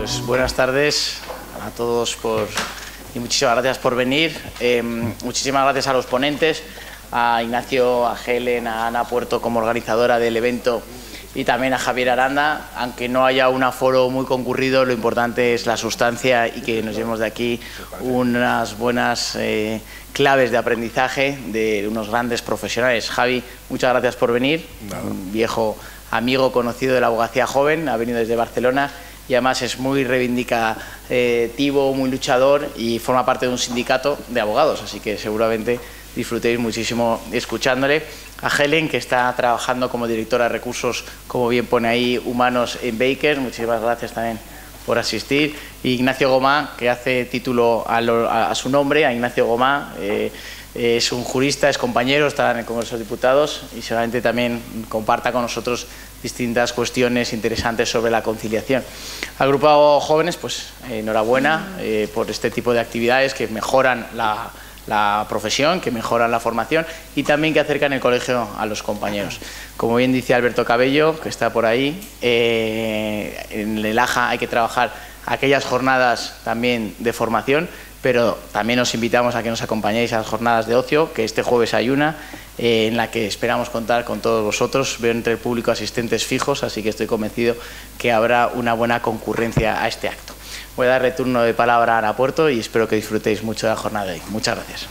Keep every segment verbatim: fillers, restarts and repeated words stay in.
Pues buenas tardes a todos por, y muchísimas gracias por venir. Eh, muchísimas gracias a los ponentes, a Ignacio, a Helen, a Ana Puerto como organizadora del evento y también a Javier Aranda. Aunque no haya un aforo muy concurrido, lo importante es la sustancia y que nos llevemos de aquí unas buenas eh, claves de aprendizaje de unos grandes profesionales. Javi, muchas gracias por venir. Nada. Un viejo amigo conocido de la abogacía joven, ha venido desde Barcelona y además es muy reivindicativo, muy luchador y forma parte de un sindicato de abogados, así que seguramente disfrutéis muchísimo escuchándole. A Helen, que está trabajando como directora de recursos, como bien pone ahí, humanos en Baker, muchísimas gracias también por asistir. Y Ignacio Gomá, que hace título a, lo, a, a su nombre, a Ignacio Gomá, eh, es un jurista, es compañero, está en el Congreso de Diputados y seguramente también comparta con nosotros distintas cuestiones interesantes sobre la conciliación. Al grupo jóvenes, pues eh, enhorabuena eh, por este tipo de actividades que mejoran la, la profesión, que mejoran la formación y también que acercan el colegio a los compañeros. Como bien dice Alberto Cabello, que está por ahí, eh, en el A J A hay que trabajar aquellas jornadas también de formación, pero también os invitamos a que nos acompañéis a las jornadas de ocio, que este jueves hay una, eh, en la que esperamos contar con todos vosotros. Veo entre el público asistentes fijos, así que estoy convencido que habrá una buena concurrencia a este acto. Voy a darle turno de palabra a Ana Puerto y espero que disfrutéis mucho de la jornada de hoy. Muchas gracias.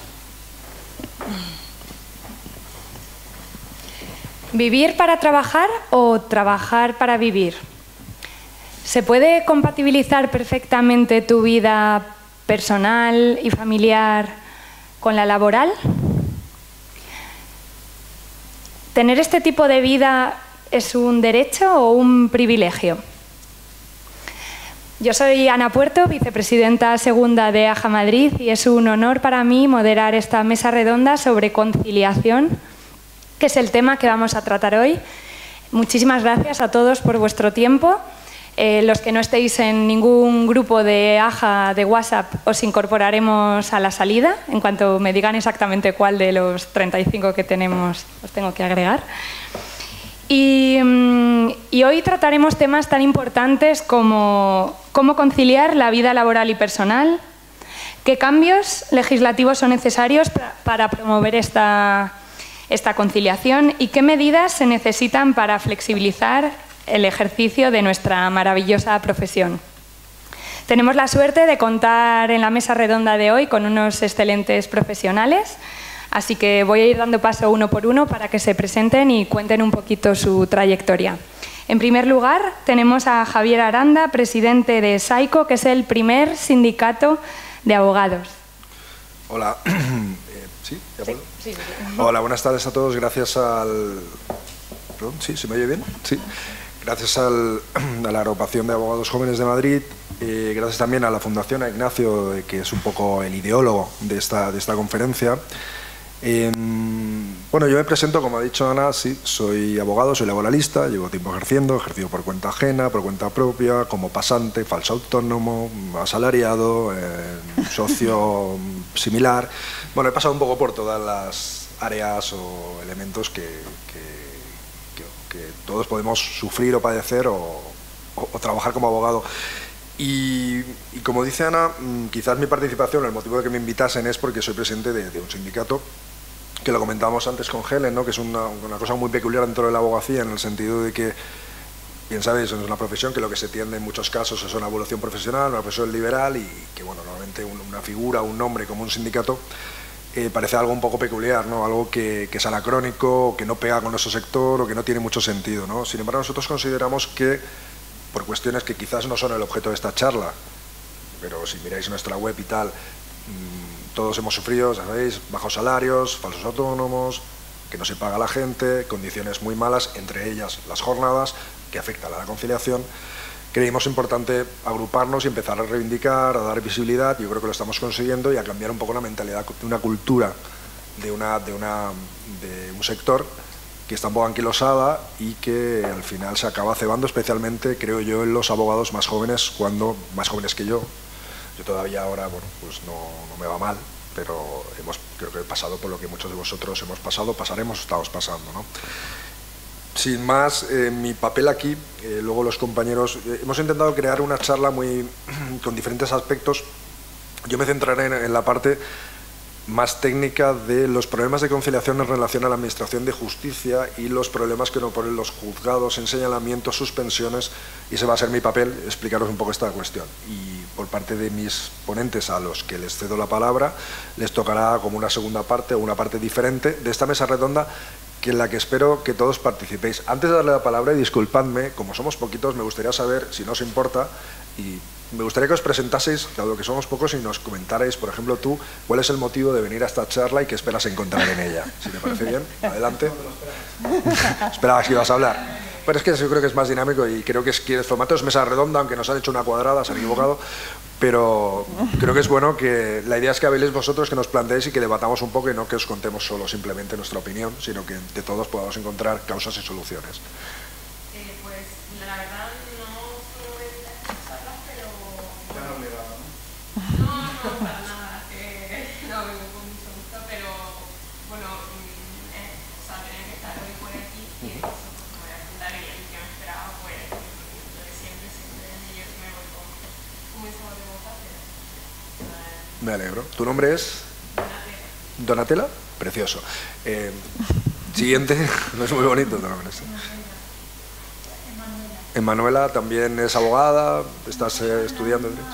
¿Vivir para trabajar o trabajar para vivir? ¿Se puede compatibilizar perfectamente tu vida personal y familiar con la laboral? ¿Tener este tipo de vida es un derecho o un privilegio? Yo soy Ana Puerto, vicepresidenta segunda de A J A Madrid, y es un honor para mí moderar esta mesa redonda sobre conciliación, que es el tema que vamos a tratar hoy. Muchísimas gracias a todos por vuestro tiempo. Eh, los que no estéis en ningún grupo de A J A de WhatsApp os incorporaremos a la salida. En cuanto me digan exactamente cuál de los treinta y cinco que tenemos os tengo que agregar. Y, y hoy trataremos temas tan importantes como cómo conciliar la vida laboral y personal, qué cambios legislativos son necesarios para, para promover esta, esta conciliación y qué medidas se necesitan para flexibilizar el ejercicio de nuestra maravillosa profesión. Tenemos la suerte de contar en la mesa redonda de hoy con unos excelentes profesionales, así que voy a ir dando paso uno por uno para que se presenten y cuenten un poquito su trayectoria. En primer lugar, tenemos a Javier Aranda, presidente de SAICO, que es el primer sindicato de abogados. Hola. eh, ¿Sí? ¿Ya puedo? Sí, sí, sí. Hola, buenas tardes a todos. Gracias al... ¿Perdón? ¿Sí? ¿Se me oye bien? Sí. Gracias al, a la agrupación de abogados jóvenes de Madrid, eh, gracias también a la Fundación, a Ignacio, eh, que es un poco el ideólogo de esta, de esta conferencia. Eh, bueno, yo me presento, como ha dicho Ana, sí, soy abogado, soy laboralista, llevo tiempo ejerciendo, ejercido por cuenta ajena, por cuenta propia, como pasante, falso autónomo, asalariado, eh, socio similar. Bueno, he pasado un poco por todas las áreas o elementos que... que que todos podemos sufrir o padecer o, o, o trabajar como abogado. Y, y como dice Ana, quizás mi participación, el motivo de que me invitasen es porque soy presidente de, de un sindicato, que lo comentábamos antes con Helen, ¿no? Que es una, una cosa muy peculiar dentro de la abogacía, en el sentido de que, bien sabéis, es una profesión que lo que se tiende en muchos casos es una evolución profesional, una profesión liberal, y que bueno, normalmente una figura, un nombre como un sindicato, Eh, parece algo un poco peculiar, ¿no? Algo que, que es anacrónico, que no pega con nuestro sector o que no tiene mucho sentido, ¿no? Sin embargo, nosotros consideramos que, por cuestiones que quizás no son el objeto de esta charla, pero si miráis nuestra web y tal, mmm, todos hemos sufrido, sabéis, bajos salarios, falsos autónomos, que no se paga a la gente, condiciones muy malas, entre ellas las jornadas, que afectan a la conciliación. Creímos importante agruparnos y empezar a reivindicar, a dar visibilidad, yo creo que lo estamos consiguiendo, y a cambiar un poco la mentalidad de una cultura, de, una, de, una, de un sector que está un poco anquilosada y que al final se acaba cebando, especialmente, creo yo, en los abogados más jóvenes, cuando más jóvenes que yo. Yo todavía ahora, bueno, pues no, no me va mal, pero hemos, creo que he pasado por lo que muchos de vosotros hemos pasado, pasaremos, estamos pasando, ¿no? sin más, eh, mi papel aquí, eh, luego los compañeros, eh, hemos intentado crear una charla muy con diferentes aspectos. Yo me centraré en, en la parte más técnica de los problemas de conciliación en relación a la Administración de Justicia y los problemas que nos ponen los juzgados en señalamientos, suspensiones, y ese va a ser mi papel, explicaros un poco esta cuestión. Y por parte de mis ponentes, a los que les cedo la palabra, les tocará como una segunda parte o una parte diferente de esta mesa redonda, que en la que espero que todos participéis. Antes de darle la palabra, y disculpadme, como somos poquitos, me gustaría saber, si no os importa, y me gustaría que os presentaseis, dado que somos pocos, y nos comentarais, por ejemplo, tú, cuál es el motivo de venir a esta charla y qué esperas encontrar en ella. Si te parece bien, adelante. Esperabas que ibas a hablar. Pero es que yo creo que es más dinámico y creo que, es, que el formato es mesa redonda, aunque nos han hecho una cuadrada, se han equivocado, pero creo que es bueno que la idea es que habléis vosotros, que nos planteéis y que debatamos un poco y no que os contemos solo simplemente nuestra opinión, sino que de todos podamos encontrar causas y soluciones. Eh, pues la verdad no suelo ver estas charlas, pero... Ya no obligado, ¿no? No, no, para nada, que no vengo con mucho gusto, pero bueno, eh, o sea, tenía que estar hoy por aquí y eso, pues me voy a preguntar y el que me esperaba pues lo de siempre, siempre yo me voy con, con muy sabor de boca, pero... Eh, Me alegro. ¿Tu nombre es? Donatella. Precioso. Eh, siguiente, no es muy bonito tu nombre. Emanuela, también es abogada, estás eh, estudiando Derecho.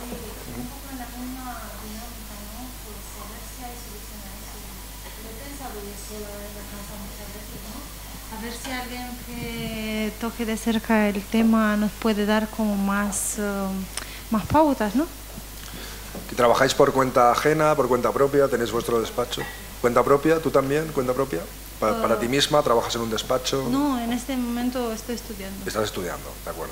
A ver si alguien que toque de cerca el tema nos puede dar como más, uh, más pautas, ¿no? ¿Que trabajáis por cuenta ajena, por cuenta propia? ¿Tenéis vuestro despacho? ¿Cuenta propia? ¿Tú también? ¿Cuenta propia? ¿Para, para ti misma? ¿Trabajas en un despacho? No, en este momento estoy estudiando. Estás estudiando, de acuerdo.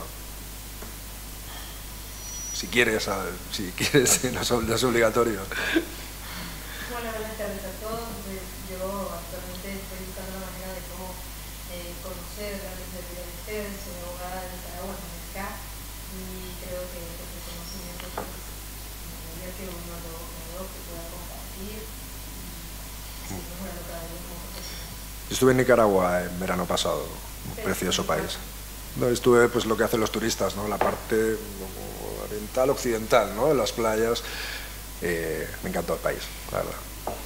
Si quieres, si quieres, no es obligatorio. Bueno, buenas tardes a todos. Yo actualmente estoy buscando la manera de cómo eh, conocer realmente el vida de ustedes. Soy abogada de Nicaragua, en el C A, y creo que este conocimiento, pues, en la medida que uno lo, lo que pueda compartir, y seguir mejorando cada día como profesional. Yo estuve en Nicaragua en verano pasado, un precioso país. No, estuve, pues, lo que hacen los turistas, ¿no? La parte oriental, occidental, ¿no? De las playas. Eh, me encantó el país, la verdad.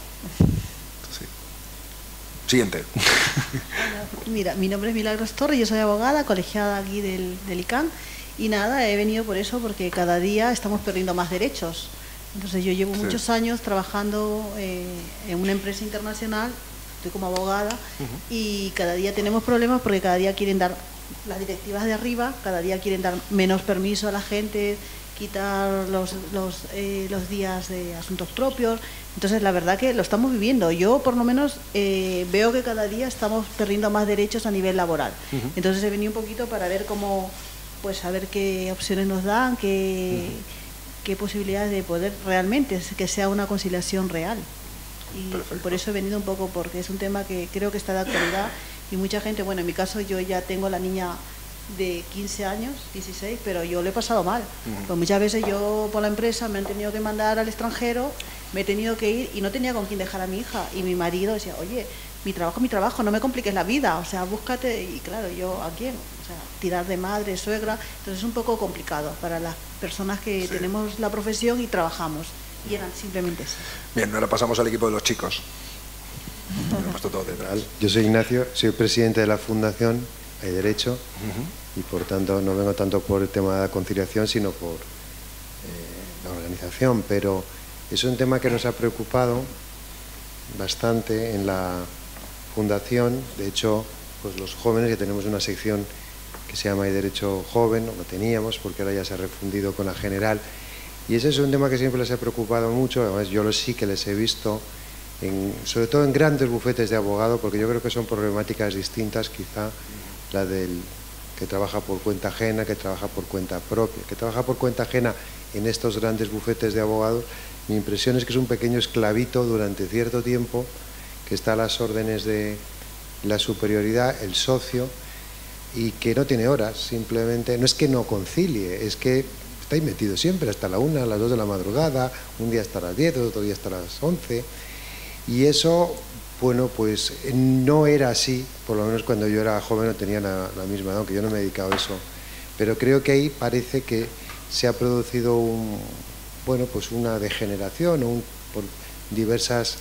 Sí. Siguiente. Mira, mi nombre es Milagros Torres, yo soy abogada, colegiada aquí del, del I C A N, y nada, he venido por eso porque cada día estamos perdiendo más derechos. Entonces yo llevo sí. muchos años trabajando eh, en una empresa internacional, estoy como abogada, uh-huh. y cada día tenemos problemas porque cada día quieren dar, las directivas de arriba, cada día quieren dar menos permiso a la gente, quitar los, los, eh, los días de asuntos propios. Entonces la verdad que lo estamos viviendo. Yo por lo menos eh, veo que cada día estamos perdiendo más derechos a nivel laboral. Uh-huh. Entonces he venido un poquito para ver cómo, pues a ver qué opciones nos dan, qué, uh-huh. qué posibilidades de poder realmente que sea una conciliación real. Y Perfecto. Por eso he venido un poco, porque es un tema que creo que está de actualidad y mucha gente, bueno, en mi caso yo ya tengo la niña de quince años, dieciséis, pero yo lo he pasado mal. Uh-huh. Pues muchas veces yo por la empresa me han tenido que mandar al extranjero, me he tenido que ir y no tenía con quién dejar a mi hija. Y mi marido decía, oye, mi trabajo es mi trabajo, no me compliques la vida, o sea, búscate. Y claro, ¿yo a quién? O sea, tirar de madre, suegra. Entonces es un poco complicado para las personas que sí. tenemos la profesión y trabajamos. Y eran simplemente eso. Bien, ahora pasamos al equipo de los chicos. Me he puesto todo detrás. Yo soy Ignacio, soy presidente de la Fundación Hay Derecho, uh-huh. y por tanto no vengo tanto por el tema de la conciliación, sino por eh, la organización, pero es un tema que nos ha preocupado bastante en la Fundación. De hecho, pues los jóvenes, que tenemos una sección que se llama Hay Derecho Joven, o lo teníamos, porque ahora ya se ha refundido con la general, y ese es un tema que siempre les ha preocupado mucho. Además yo lo sí que les he visto, en, sobre todo en grandes bufetes de abogado, porque yo creo que son problemáticas distintas, quizá la del que trabaja por cuenta ajena, que trabaja por cuenta propia. Que trabaja por cuenta ajena en estos grandes bufetes de abogados, mi impresión es que es un pequeño esclavito durante cierto tiempo, que está a las órdenes de la superioridad, el socio, y que no tiene horas, simplemente, no es que no concilie, es que está ahí metido siempre, hasta la una, a las dos de la madrugada, un día hasta las diez, otro día hasta las once, y eso bueno, pues no era así, por lo menos cuando yo era joven no tenía la, la misma edad, aunque yo no me he dedicado a eso. Pero creo que ahí parece que se ha producido un, bueno, pues una degeneración un, por diversas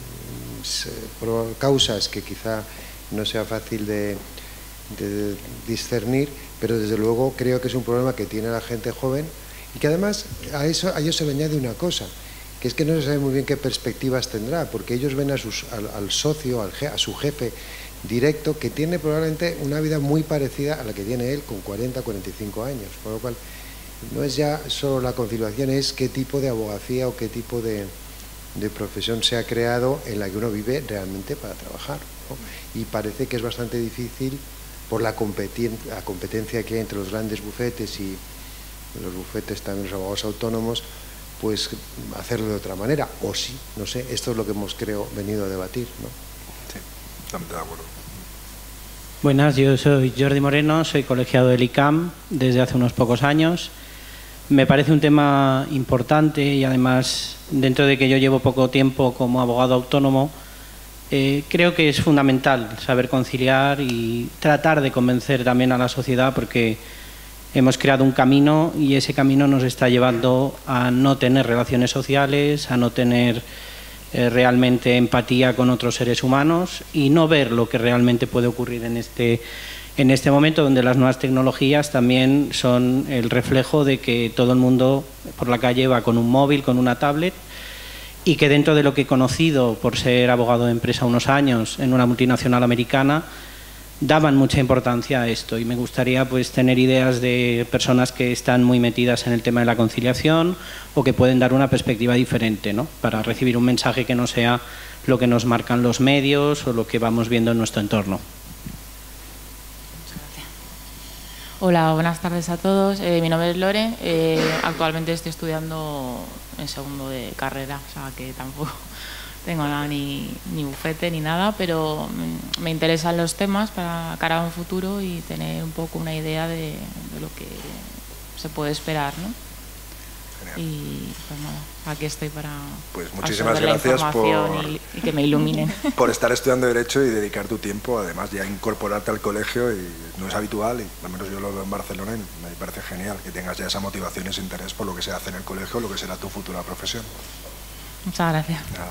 por causas que quizá no sea fácil de, de discernir, pero desde luego creo que es un problema que tiene la gente joven y que además a eso, a ello se le añade una cosa, que es que no se sabe muy bien qué perspectivas tendrá, porque ellos ven a sus, al, al socio, al, a su jefe directo, que tiene probablemente una vida muy parecida a la que tiene él con cuarenta, cuarenta y cinco años, por lo cual no es ya solo la conciliación, es qué tipo de abogacía o qué tipo de, de profesión se ha creado en la que uno vive realmente para trabajar, ¿no? Y parece que es bastante difícil por la, competen la competencia que hay entre los grandes bufetes y los bufetes también los abogados autónomos, pues hacerlo de otra manera, o sí, no sé, esto es lo que hemos creo venido a debatir, ¿no? Sí, totalmente de acuerdo. Buenas, yo soy Jordi Moreno, soy colegiado del I C A M desde hace unos pocos años. Me parece un tema importante y además, dentro de que yo llevo poco tiempo como abogado autónomo, eh, creo que es fundamental saber conciliar y tratar de convencer también a la sociedad, porque hemos creado un camino y ese camino nos está llevando a no tener relaciones sociales, a no tener eh, realmente empatía con otros seres humanos y no ver lo que realmente puede ocurrir en este en este momento, donde las nuevas tecnologías también son el reflejo de que todo el mundo por la calle va con un móvil, con una tablet, y que dentro de lo que he conocido por ser abogado de empresa unos años en una multinacional americana, daban mucha importancia a esto, y me gustaría pues tener ideas de personas que están muy metidas en el tema de la conciliación o que pueden dar una perspectiva diferente, ¿no?, para recibir un mensaje que no sea lo que nos marcan los medios o lo que vamos viendo en nuestro entorno. Hola, buenas tardes a todos. Eh, mi nombre es Lore. Eh, actualmente estoy estudiando en segundo de carrera, o sea que tampoco tengo nada, ni, ni bufete ni nada, pero me interesan los temas para cara a un futuro y tener un poco una idea de, de lo que se puede esperar, ¿no? Genial. Y pues nada, aquí estoy para pues muchísimas la gracias información por, y, y que me iluminen. Por estar estudiando Derecho y dedicar tu tiempo, además ya incorporarte al colegio, y no es habitual, y al menos yo lo veo en Barcelona y me parece genial que tengas ya esa motivación y ese interés por lo que se hace en el colegio, lo que será tu futura profesión. Muchas gracias. Nada.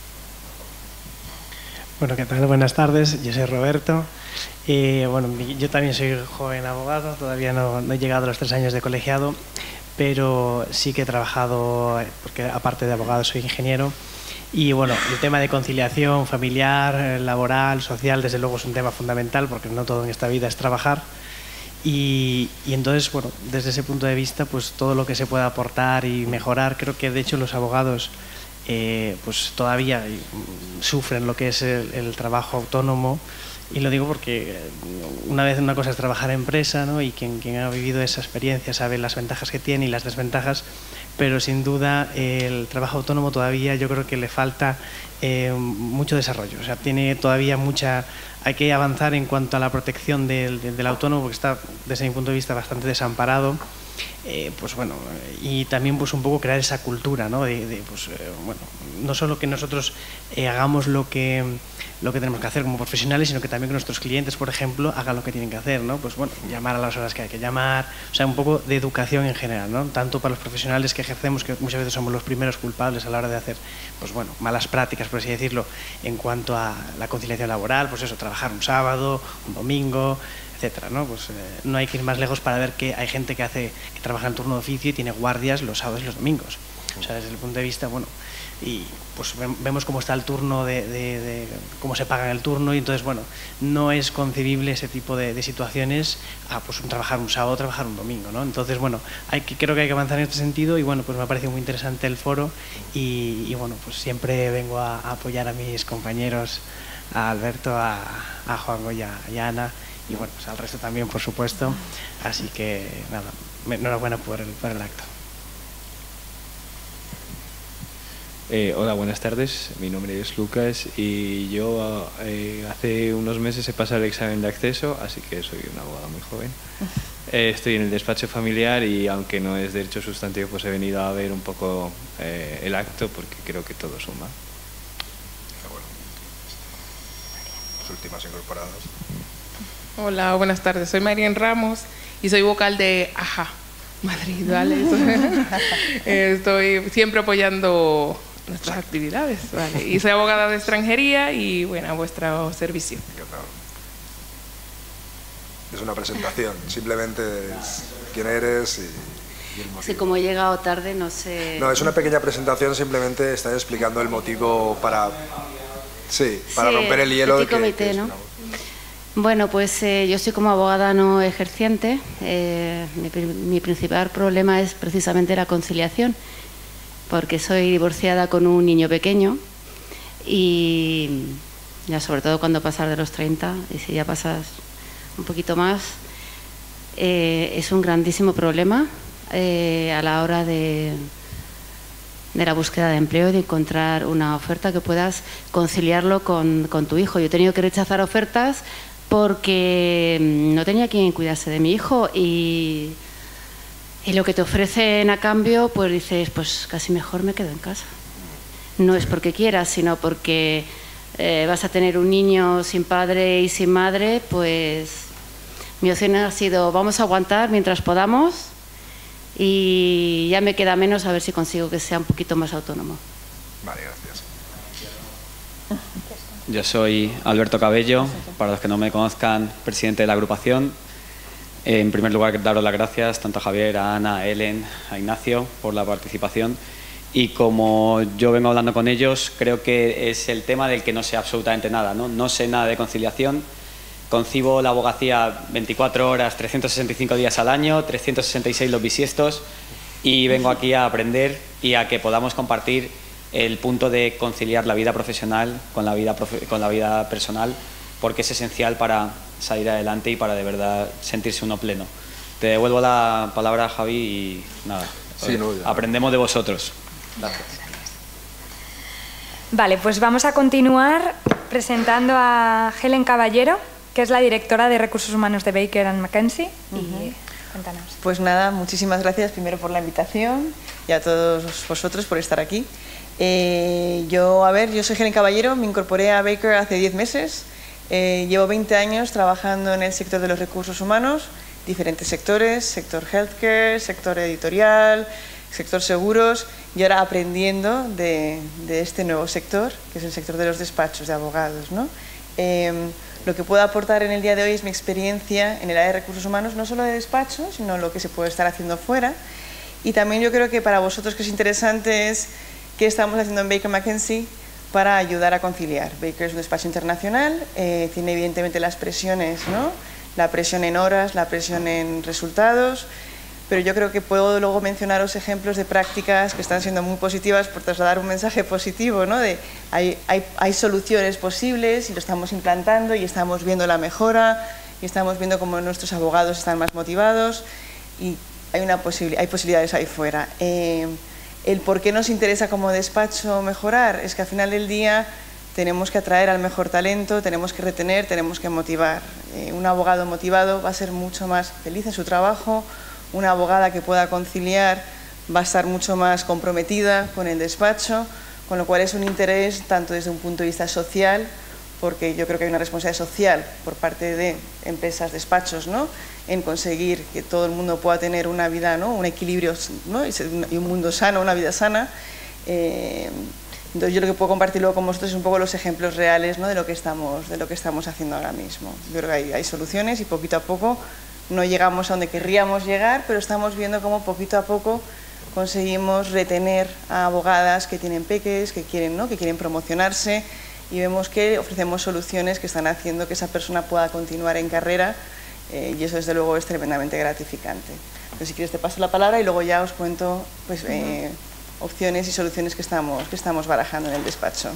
Bueno, ¿qué tal? Buenas tardes, yo soy Roberto. Y, bueno, yo también soy joven abogado, todavía no, no he llegado a los tres años de colegiado, pero sí que he trabajado, porque aparte de abogado soy ingeniero, y bueno, el tema de conciliación familiar, laboral, social, desde luego es un tema fundamental, porque no todo en esta vida es trabajar, y, y entonces, bueno, desde ese punto de vista, pues todo lo que se pueda aportar y mejorar, creo que de hecho los abogados eh, pues todavía sufren lo que es el, el trabajo autónomo. Y lo digo porque una vez una cosa es trabajar en empresa, ¿no?, y quien, quien ha vivido esa experiencia sabe las ventajas que tiene y las desventajas, pero sin duda el trabajo autónomo todavía yo creo que le falta eh, mucho desarrollo. O sea, tiene todavía mucha, hay que avanzar en cuanto a la protección del, del, del autónomo, porque está desde mi punto de vista bastante desamparado. Eh, pues bueno, y también pues un poco crear esa cultura, ¿no?, de, de pues eh, bueno, no solo que nosotros eh, hagamos lo que lo que tenemos que hacer como profesionales, sino que también que nuestros clientes, por ejemplo, hagan lo que tienen que hacer, ¿no? Pues bueno, llamar a las horas que hay que llamar, o sea, un poco de educación en general, ¿no? Tanto para los profesionales que ejercemos, que muchas veces somos los primeros culpables a la hora de hacer, pues bueno, malas prácticas, por así decirlo, en cuanto a la conciliación laboral, pues eso, trabajar un sábado, un domingo, etcétera, ¿no? Pues eh, no hay que ir más lejos para ver que hay gente que hace que trabaja en turno de oficio y tiene guardias los sábados y los domingos. O sea, desde el punto de vista, bueno, y pues vemos cómo está el turno, de, de, de cómo se paga el turno, y entonces, bueno, no es concebible ese tipo de, de situaciones a pues un trabajar un sábado, trabajar un domingo, ¿no? Entonces, bueno, hay que, creo que hay que avanzar en este sentido, y bueno, pues me ha parecido muy interesante el foro, y, y bueno, pues siempre vengo a, a apoyar a mis compañeros, a Alberto, a, a Juanjo y a, y a Ana, y bueno, pues al resto también, por supuesto. Así que nada, enhorabuena por el, por el acto. Eh, hola, buenas tardes. Mi nombre es Lucas y yo eh, hace unos meses he pasado el examen de acceso, así que soy un abogado muy joven. Eh, estoy en el despacho familiar y aunque no es derecho sustantivo, pues he venido a ver un poco eh, el acto porque creo que todo suma. las últimas incorporadas. Hola, buenas tardes. Soy Marian Ramos y soy vocal de AJA Madrid, ¿vale? Estoy siempre apoyando nuestras actividades, ¿vale? Y soy abogada de extranjería y, bueno, a vuestro servicio. Es una presentación, simplemente es quién eres y, y el motivo. Sí, como he llegado tarde, no sé... No, es una pequeña presentación, simplemente está explicando el motivo para... Sí, para sí, romper el hielo. Petit que, comité, que es ¿no? una... Bueno, pues eh, yo soy como abogada no ejerciente. Eh, mi, mi principal problema es precisamente la conciliación, porque soy divorciada con un niño pequeño y ya sobre todo cuando pasas de los treinta, y si ya pasas un poquito más, eh, es un grandísimo problema eh, a la hora de, de la búsqueda de empleo y de encontrar una oferta que puedas conciliarlo con, con tu hijo. Yo he tenido que rechazar ofertas porque no tenía quien cuidarse de mi hijo y, y lo que te ofrecen a cambio, pues dices, pues casi mejor me quedo en casa. No es porque quieras, sino porque eh, vas a tener un niño sin padre y sin madre, pues mi opción ha sido vamos a aguantar mientras podamos y ya me queda menos a ver si consigo que sea un poquito más autónomo. Vale, gracias. Yo soy Alberto Cabello, para los que no me conozcan, presidente de la agrupación. En primer lugar, daros las gracias tanto a Javier, a Ana, a Ellen, a Ignacio por la participación. Y como yo vengo hablando con ellos, creo que es el tema del que no sé absolutamente nada, ¿no? No sé nada de conciliación. Concibo la abogacía veinticuatro horas, trescientos sesenta y cinco días al año, trescientos sesenta y seis los bisiestos, y vengo aquí a aprender y a que podamos compartir el punto de conciliar la vida profesional con la vida, profe con la vida personal, porque es esencial para salir adelante y para de verdad sentirse uno pleno. Te devuelvo la palabra, Javi, y nada, sí, no, aprendemos de vosotros. Gracias. Vale, pues vamos a continuar presentando a Helen Caballero, que es la directora de Recursos Humanos de Baker and McKenzie. Uh-huh. Y cuéntanos. Pues nada, muchísimas gracias primero por la invitación y a todos vosotros por estar aquí. Eh, yo, a ver, yo soy Helen Caballero, me incorporé a Baker hace diez meses. Eh, llevo veinte años trabajando en el sector de los recursos humanos, diferentes sectores, sector healthcare, sector editorial, sector seguros, y ahora aprendiendo de, de este nuevo sector, que es el sector de los despachos de abogados, ¿no? Eh, lo que puedo aportar en el día de hoy es mi experiencia en el área de recursos humanos, no solo de despacho, sino lo que se puede estar haciendo fuera. Y también yo creo que para vosotros que es interesante es qué estamos haciendo en Baker McKenzie para ayudar a conciliar. Baker es un despacho internacional, eh, tiene evidentemente las presiones, ¿no? La presión en horas, la presión en resultados, pero yo creo que puedo luego mencionaros ejemplos de prácticas que están siendo muy positivas por trasladar un mensaje positivo, ¿no? De hay, hay, hay soluciones posibles y lo estamos implantando y estamos viendo la mejora y estamos viendo cómo nuestros abogados están más motivados y hay, una posibil hay posibilidades ahí fuera. Eh, el por qué nos interesa como despacho mejorar es que al final del día tenemos que atraer al mejor talento, tenemos que retener, tenemos que motivar. Eh, un abogado motivado va a ser mucho más feliz en su trabajo. Una abogada que pueda conciliar va a estar mucho más comprometida con el despacho, con lo cual es un interés tanto desde un punto de vista social, porque yo creo que hay una responsabilidad social por parte de empresas, despachos, ¿no? En conseguir que todo el mundo pueda tener una vida, ¿no? Un equilibrio, ¿no? Y un mundo sano, una vida sana. Eh, entonces yo lo que puedo compartir luego con vosotros es un poco los ejemplos reales, ¿no? de, lo que estamos, de lo que estamos haciendo ahora mismo. Yo creo que hay, hay soluciones y poquito a poco no llegamos a donde querríamos llegar, pero estamos viendo cómo poquito a poco conseguimos retener a abogadas que tienen peques, que quieren, ¿no? que quieren promocionarse, y vemos que ofrecemos soluciones que están haciendo que esa persona pueda continuar en carrera, eh, y eso desde luego es tremendamente gratificante. Entonces, si quieres te paso la palabra y luego ya os cuento pues, eh, opciones y soluciones que estamos, que estamos barajando en el despacho.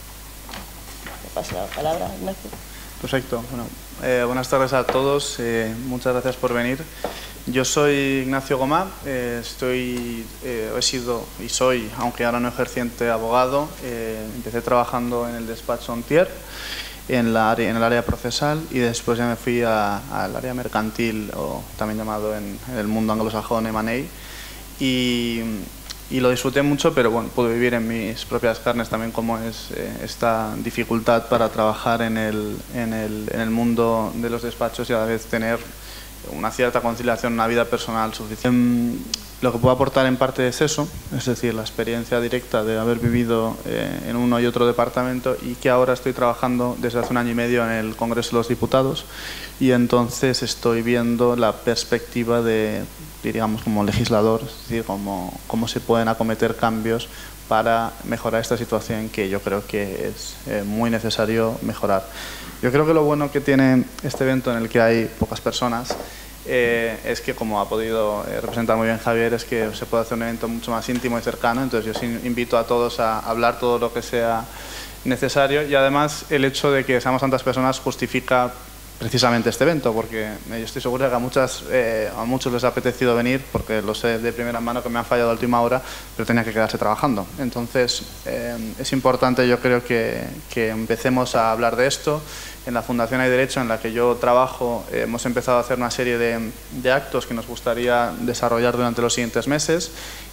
Te paso la palabra, Ignacio. Perfecto. Bueno, eh, buenas tardes a todos. Eh, muchas gracias por venir. Yo soy Ignacio Gomá. Eh, estoy, eh, he sido y soy, aunque ahora no ejerciente, abogado. Eh, empecé trabajando en el despacho Ontier, en, la área, en el área procesal, y después ya me fui al área mercantil, o también llamado en, en el mundo anglosajón M and A. Y y lo disfruté mucho, pero bueno, pude vivir en mis propias carnes también cómo es eh, esta dificultad para trabajar en el, en, el, en el mundo de los despachos y a la vez tener una cierta conciliación, una vida personal suficiente. Lo que puedo aportar en parte es eso, es decir, la experiencia directa de haber vivido eh, en uno y otro departamento y que ahora estoy trabajando desde hace un año y medio en el Congreso de los Diputados y entonces estoy viendo la perspectiva de, digamos, como legislador, es decir, cómo, cómo se pueden acometer cambios para mejorar esta situación que yo creo que es eh, muy necesario mejorar. Yo creo que lo bueno que tiene este evento en el que hay pocas personas eh, es que, como ha podido eh, representar muy bien Javier, es que se puede hacer un evento mucho más íntimo y cercano, entonces yo sí invito a todos a hablar todo lo que sea necesario y además el hecho de que seamos tantas personas justifica precisamente este evento, porque yo estoy seguro de que a, muchas, eh, a muchos les ha apetecido venir, porque lo sé de primera mano que me han fallado a última hora, pero tenía que quedarse trabajando. Entonces, eh, es importante, yo creo, que, que empecemos a hablar de esto. En la Fundación Hay Derecho, en la que yo trabajo, eh, hemos empezado a hacer una serie de, de actos que nos gustaría desarrollar durante los siguientes meses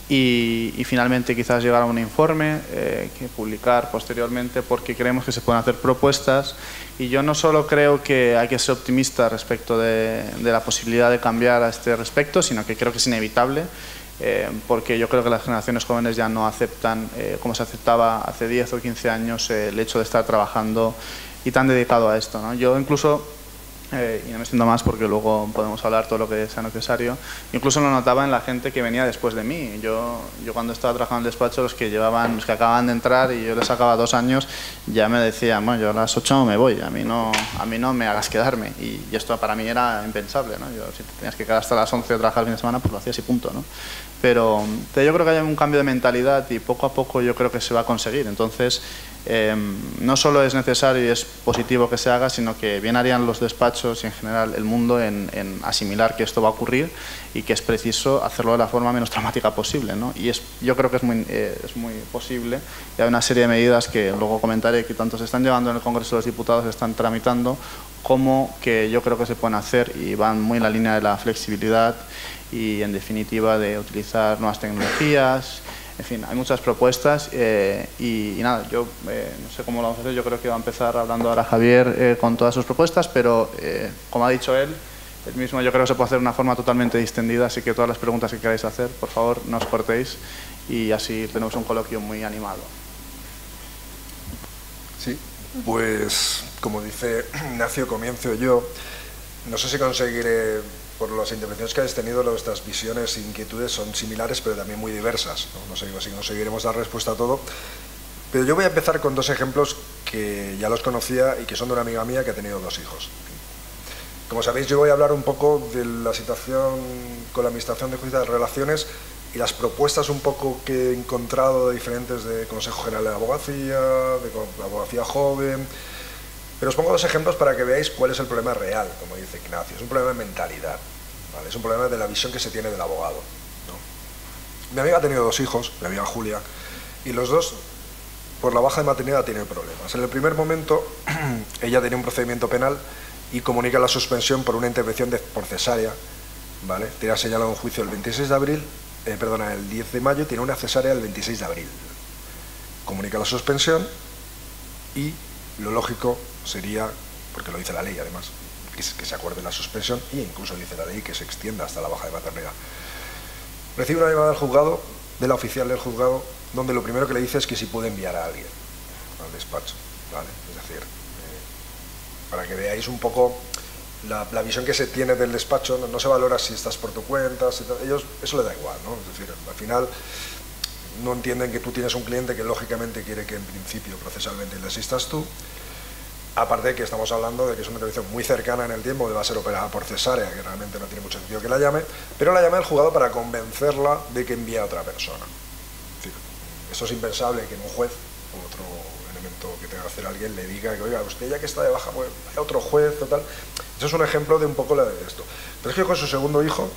y, y finalmente quizás llegar a un informe eh, que publicar posteriormente, porque creemos que se pueden hacer propuestas. Y yo no solo creo que hay que ser optimista respecto de, de la posibilidad de cambiar a este respecto, sino que creo que es inevitable, eh, porque yo creo que las generaciones jóvenes ya no aceptan, eh, como se aceptaba hace diez o quince años, eh, el hecho de estar trabajando y tan dedicado a esto, ¿no? Yo incluso, eh, y no me extiendo más porque luego podemos hablar todo lo que sea necesario, incluso lo notaba en la gente que venía después de mí. Yo, yo cuando estaba trabajando en el despacho, los que llevaban, los que acababan de entrar y yo les sacaba dos años, ya me decían, bueno, yo a las ocho me voy, a mí no, a mí no me hagas quedarme. Y, y esto para mí era impensable, ¿no? Yo, si te tenías que quedar hasta las once a trabajar el fin de semana, pues lo hacías y punto, ¿no? Pero, pero yo creo que hay un cambio de mentalidad y poco a poco yo creo que se va a conseguir. Entonces, eh, no solo es necesario y es positivo que se haga, sino que bien harían los despachos y en general el mundo en, en asimilar que esto va a ocurrir y que es preciso hacerlo de la forma menos traumática posible, ¿no? Y es, yo creo que es muy, eh, es muy posible y hay una serie de medidas que luego comentaré que tanto se están llevando en el Congreso de los Diputados, se están tramitando, como que yo creo que se pueden hacer y van muy en la línea de la flexibilidad y en definitiva de utilizar nuevas tecnologías. En fin, hay muchas propuestas eh, y, y nada, yo eh, no sé cómo lo vamos a hacer, yo creo que va a empezar hablando ahora Javier eh, con todas sus propuestas, pero eh, como ha dicho él, el mismo yo creo que se puede hacer de una forma totalmente distendida, así que todas las preguntas que queráis hacer, por favor, no os cortéis y así tenemos un coloquio muy animado. Sí, pues como dice Ignacio, comienzo yo. No sé si conseguiré, por las intervenciones que habéis tenido, nuestras visiones e inquietudes son similares, pero también muy diversas. No, no sé si conseguiremos dar respuesta a todo. Pero yo voy a empezar con dos ejemplos que ya los conocía y que son de una amiga mía que ha tenido dos hijos. Como sabéis, yo voy a hablar un poco de la situación con la Administración de Justicia de Relaciones y las propuestas un poco que he encontrado diferentes de Consejo General de la Abogacía, de la Abogacía Joven. Pero os pongo dos ejemplos para que veáis cuál es el problema real, como dice Ignacio. Es un problema de mentalidad, ¿vale? Es un problema de la visión que se tiene del abogado, ¿no? Mi amiga ha tenido dos hijos, mi amiga Julia, y los dos, por la baja de maternidad, tienen problemas. En el primer momento, ella tenía un procedimiento penal y comunica la suspensión por una intervención de, por cesárea, ¿vale? Tenía señalado un juicio el veintiséis de abril, eh, perdona, el diez de mayo, y tiene una cesárea el veintiséis de abril. Comunica la suspensión y lo lógico sería, porque lo dice la ley además, que se acuerde la suspensión e incluso dice la ley que se extienda hasta la baja de maternidad. Recibe una llamada del juzgado, de la oficial del juzgado, donde lo primero que le dice es que si puede enviar a alguien al despacho, ¿vale? Es decir, eh, para que veáis un poco la, la visión que se tiene del despacho, no, no se valora si estás por tu cuenta, si tal, ellos eso les da igual, ¿no? Es decir, al final no entienden que tú tienes un cliente que lógicamente quiere que en principio procesalmente le asistas tú. Aparte de que estamos hablando de que es una intervención muy cercana en el tiempo, que va a ser operada por cesárea, que realmente no tiene mucho sentido que la llame, pero la llama el juzgado para convencerla de que envíe a otra persona. Es decir, eso es impensable que en un juez o otro elemento que tenga que hacer alguien le diga que, oiga, usted ya que está de baja, pues hay otro juez o tal. Eso es un ejemplo de un poco la de esto. Pero es que con su segundo hijo,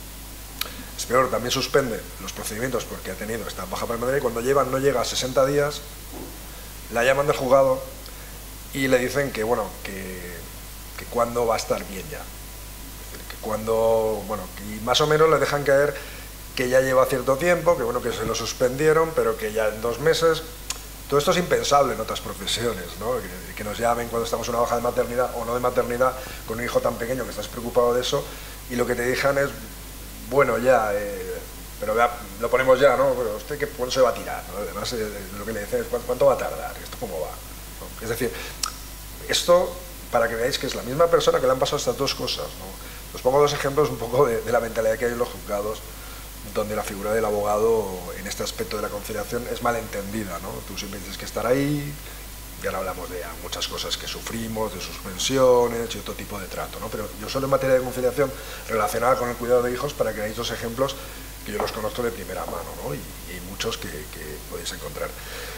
es peor, también suspende los procedimientos porque ha tenido esta baja maternidad y cuando llevan, no llega a sesenta días, la llaman del juzgado y le dicen que, bueno, que, que cuándo va a estar bien ya. Es decir, que cuando, bueno, y más o menos le dejan caer que ya lleva cierto tiempo, que bueno, que se lo suspendieron, pero que ya en dos meses... Todo esto es impensable en otras profesiones, ¿no? Que, que nos llamen cuando estamos en una baja de maternidad o no de maternidad con un hijo tan pequeño que estás preocupado de eso y lo que te dijan es, bueno, ya, eh, pero ya, lo ponemos ya, ¿no? Pero usted, ¿cuándo se va a tirar? ¿No? Además, eh, lo que le dicen es, ¿cuánto va a tardar? ¿Esto cómo va? ¿No? Es decir, esto, para que veáis que es la misma persona que le han pasado estas dos cosas, ¿no? Os pongo dos ejemplos un poco de, de la mentalidad que hay en los juzgados, donde la figura del abogado en este aspecto de la conciliación es malentendida, ¿no? Tú siempre tienes que estar ahí, y ahora hablamos de muchas cosas que sufrimos, de suspensiones y otro tipo de trato, ¿no? Pero yo solo en materia de conciliación relacionada con el cuidado de hijos, para que veáis dos ejemplos que yo los conozco de primera mano, ¿no? Y, y muchos que, que podéis encontrar.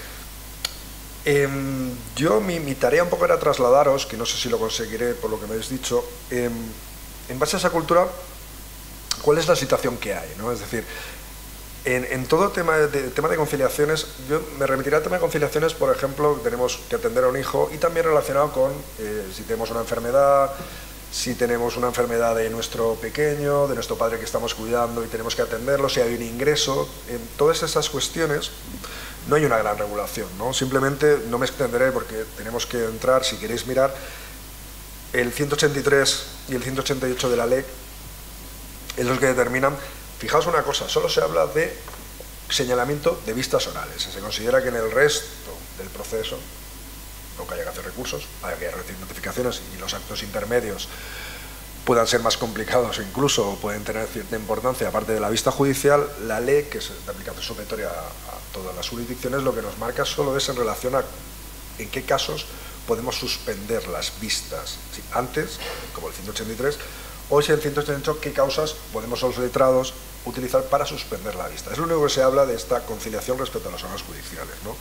Eh, yo, mi, mi tarea un poco era trasladaros, que no sé si lo conseguiré por lo que me habéis dicho, eh, en base a esa cultura, ¿cuál es la situación que hay? ¿No? Es decir, en, en todo tema de, tema de conciliaciones, yo me remitiré al tema de conciliaciones, por ejemplo, tenemos que atender a un hijo y también relacionado con eh, si tenemos una enfermedad, si tenemos una enfermedad de nuestro pequeño, de nuestro padre que estamos cuidando y tenemos que atenderlo, si hay un ingreso, en todas esas cuestiones no hay una gran regulación, ¿no? Simplemente no me extenderé porque tenemos que entrar, si queréis mirar, el ciento ochenta y tres y el ciento ochenta y ocho de la ley es los que determinan, fijaos una cosa, solo se habla de señalamiento de vistas orales, se considera que en el resto del proceso, aunque haya que hacer recursos, haya que recibir notificaciones y los actos intermedios puedan ser más complicados o incluso pueden tener cierta importancia aparte de la vista judicial, la ley, que es de aplicación superior a, a todas las jurisdicciones, lo que nos marca solo es en relación a en qué casos podemos suspender las vistas, ¿sí? Antes, como el ciento ochenta y tres, o si el ciento ochenta y ocho, qué causas podemos los letrados utilizar para suspender la vista. Es lo único que se habla de esta conciliación respecto a los órganos judiciales, ¿no?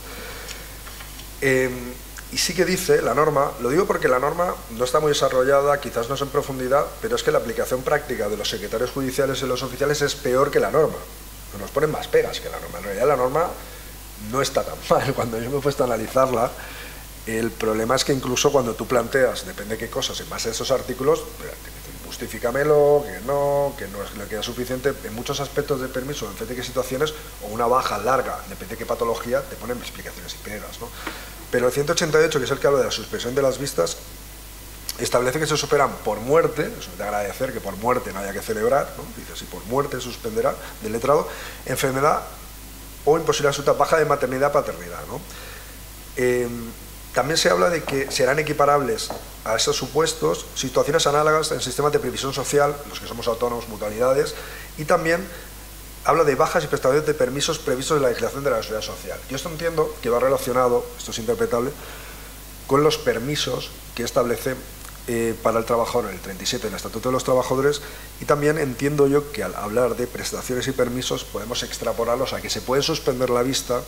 Eh, y sí que dice la norma, lo digo porque la norma no está muy desarrollada, quizás no es en profundidad, pero es que la aplicación práctica de los secretarios judiciales y los oficiales es peor que la norma. Nos ponen más pegas que la norma. En realidad la norma no está tan mal. Cuando yo me he puesto a analizarla, el problema es que incluso cuando tú planteas, depende de qué cosas, en base a esos artículos, justifícamelo, que no, que no es lo que es suficiente, en muchos aspectos de permiso, en depende de qué situaciones, o una baja larga, depende de qué patología, te ponen explicaciones y pegas, ¿no? Pero el ciento ochenta y ocho, que es el que habla de la suspensión de las vistas, establece que se superan por muerte, eso es de agradecer que por muerte no haya que celebrar, ¿no? Dice, si por muerte suspenderá del letrado, enfermedad o imposibilidad absoluta, baja de maternidad, paternidad, ¿no? Eh, También se habla de que serán equiparables a esos supuestos situaciones análogas en sistemas de previsión social, los que somos autónomos, mutualidades, y también habla de bajas y prestaciones de permisos previstos en la legislación de la seguridad social. Yo esto entiendo que va relacionado, esto es interpretable, con los permisos que establece eh, para el trabajador en el treinta y siete del Estatuto de los Trabajadores, y también entiendo yo que al hablar de prestaciones y permisos podemos extrapolarlos a que se puede suspender la vista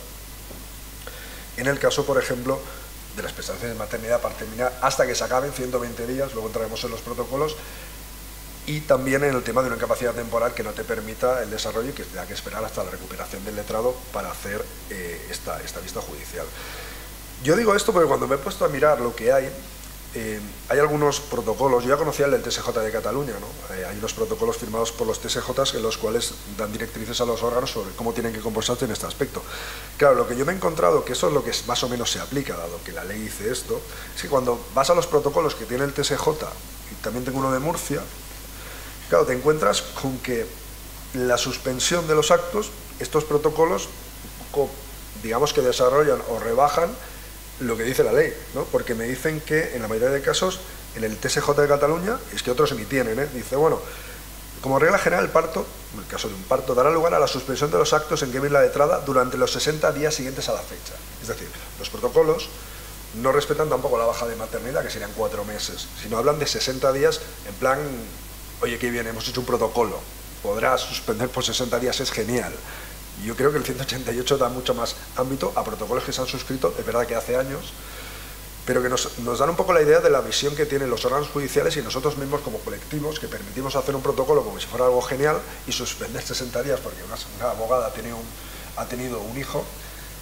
en el caso, por ejemplo, de las prestaciones de maternidad, paternidad, hasta que se acaben ciento veinte días, luego entraremos en los protocolos, y también en el tema de una incapacidad temporal que no te permita el desarrollo y que tenga que esperar hasta la recuperación del letrado para hacer eh, esta, esta vista judicial. Yo digo esto porque cuando me he puesto a mirar lo que hay, eh, hay algunos protocolos, yo ya conocía el del T S J de Cataluña, ¿no? Eh, hay unos protocolos firmados por los T S J en los cuales dan directrices a los órganos sobre cómo tienen que comportarse en este aspecto. Claro, lo que yo me he encontrado, que eso es lo que más o menos se aplica, dado que la ley dice esto, es que cuando vas a los protocolos que tiene el T S J, y también tengo uno de Murcia, claro, te encuentras con que la suspensión de los actos, estos protocolos, digamos que desarrollan o rebajan lo que dice la ley, ¿no? Porque me dicen que en la mayoría de casos, en el T S J de Cataluña, es que otros ni tienen, ¿eh? Dice, bueno, como regla general, el parto, en el caso de un parto, dará lugar a la suspensión de los actos en que viene la letrada durante los sesenta días siguientes a la fecha. Es decir, los protocolos no respetan tampoco la baja de maternidad, que serían cuatro meses, sino hablan de sesenta días en plan, oye, qué bien, hemos hecho un protocolo, podrás suspender por sesenta días, es genial. Yo creo que el ciento ochenta y ocho da mucho más ámbito a protocolos que se han suscrito, es verdad que hace años, pero que nos, nos dan un poco la idea de la visión que tienen los órganos judiciales y nosotros mismos como colectivos, que permitimos hacer un protocolo como si fuera algo genial y suspender sesenta días porque una, una abogada tiene un, ha tenido un hijo,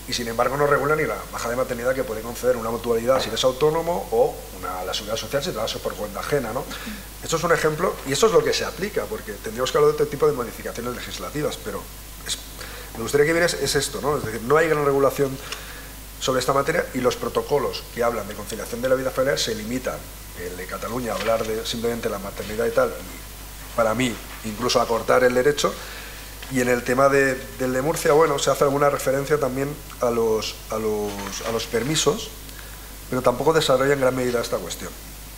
y sin embargo no regula ni la baja de maternidad que puede conceder una mutualidad si eres autónomo o una, la seguridad social si trabajas por cuenta ajena, ¿no? Esto es un ejemplo y esto es lo que se aplica, porque tendríamos que hablar de otro tipo de modificaciones legislativas, pero es, me gustaría que vieras es esto, ¿no? Es decir, no hay gran regulación sobre esta materia y los protocolos que hablan de conciliación de la vida familiar se limitan, el de Cataluña, a hablar de simplemente la maternidad y tal, y para mí incluso a cortar el derecho, y en el tema de, del de Murcia, bueno, se hace alguna referencia también a los, a los, a los permisos, pero tampoco desarrolla en gran medida esta cuestión.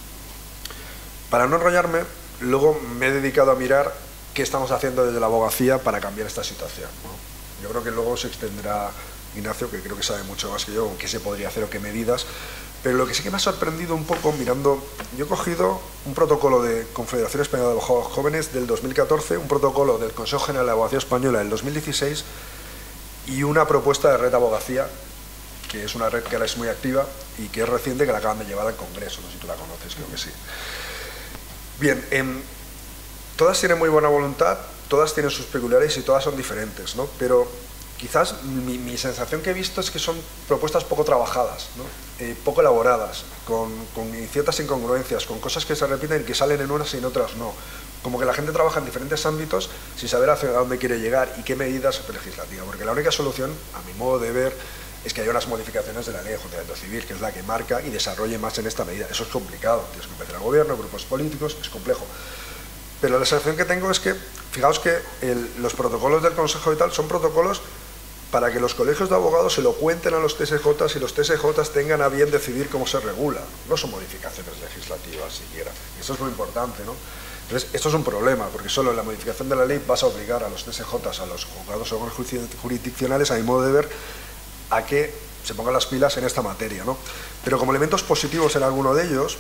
Para no enrollarme, luego me he dedicado a mirar qué estamos haciendo desde la abogacía para cambiar esta situación, ¿no? Yo creo que luego se extenderá Ignacio, que creo que sabe mucho más que yo, qué se podría hacer o qué medidas, pero lo que sí que me ha sorprendido un poco mirando, yo he cogido un protocolo de Confederación Española de Abogados Jóvenes del dos mil catorce, un protocolo del Consejo General de Abogacía Española del dos mil dieciséis y una propuesta de Red Abogacía, que es una red que ahora es muy activa y que es reciente, que la acaban de llevar al Congreso, no sé si tú la conoces, creo que sí. Bien, eh, todas tienen muy buena voluntad, todas tienen sus peculiaridades y todas son diferentes, ¿no? Pero quizás mi, mi sensación que he visto es que son propuestas poco trabajadas, ¿no? eh, poco elaboradas, con, con ciertas incongruencias, con cosas que se repiten y que salen en unas y en otras no. Como que la gente trabaja en diferentes ámbitos sin saber hacia dónde quiere llegar y qué medidas legislativas. Porque la única solución, a mi modo de ver, es que haya unas modificaciones de la ley de enjuiciamiento civil, que es la que marca y desarrolle más en esta medida. Eso es complicado, tienes que empezar al gobierno, grupos políticos, es complejo. Pero la sensación que tengo es que, fijaos que el, los protocolos del Consejo y tal son protocolos para que los colegios de abogados se lo cuenten a los T S Js y los T S Js tengan a bien decidir cómo se regula. No son modificaciones legislativas siquiera. Eso es muy importante, ¿no? Entonces, esto es un problema, porque solo en la modificación de la ley vas a obligar a los T S Js, a los juzgados o jurisdiccionales, a mi modo de ver, a que se pongan las pilas en esta materia, ¿no? Pero como elementos positivos en alguno de ellos,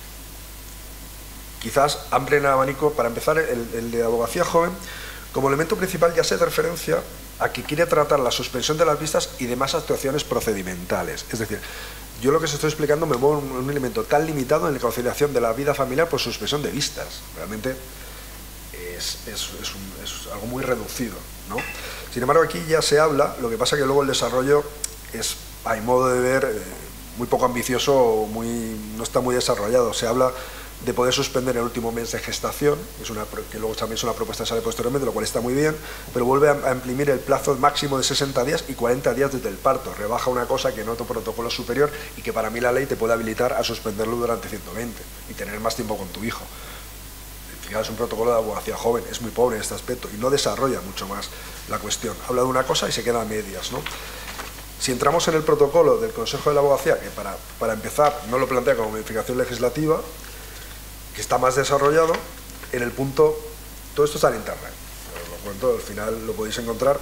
quizás amplien el abanico. Para empezar, el, el de abogacía joven, como elemento principal ya se hace referencia a que quiere tratar la suspensión de las vistas y demás actuaciones procedimentales. Es decir, yo lo que os estoy explicando me muevo en un, un elemento tan limitado en la conciliación de la vida familiar por suspensión de vistas. Realmente es, es, es, un, es algo muy reducido, ¿no? Sin embargo, aquí ya se habla, lo que pasa que luego el desarrollo es, a mi modo de ver, eh, muy poco ambicioso o muy, no está muy desarrollado. Se habla de poder suspender el último mes de gestación, es una, que luego también es una propuesta que sale posteriormente, lo cual está muy bien, pero vuelve a, a imprimir el plazo máximo de sesenta días y cuarenta días desde el parto. Rebaja una cosa que en otro protocolo superior y que para mí la ley te puede habilitar a suspenderlo durante ciento veinte y tener más tiempo con tu hijo. Fijaos, es un protocolo de abogacía joven, es muy pobre en este aspecto y no desarrolla mucho más la cuestión. Habla de una cosa y se queda a medias, ¿no? Si entramos en el protocolo del Consejo de la Abogacía, que para, para empezar no lo plantea como modificación legislativa, que está más desarrollado, en el punto, todo esto está en internet, os lo cuento, al final lo podéis encontrar.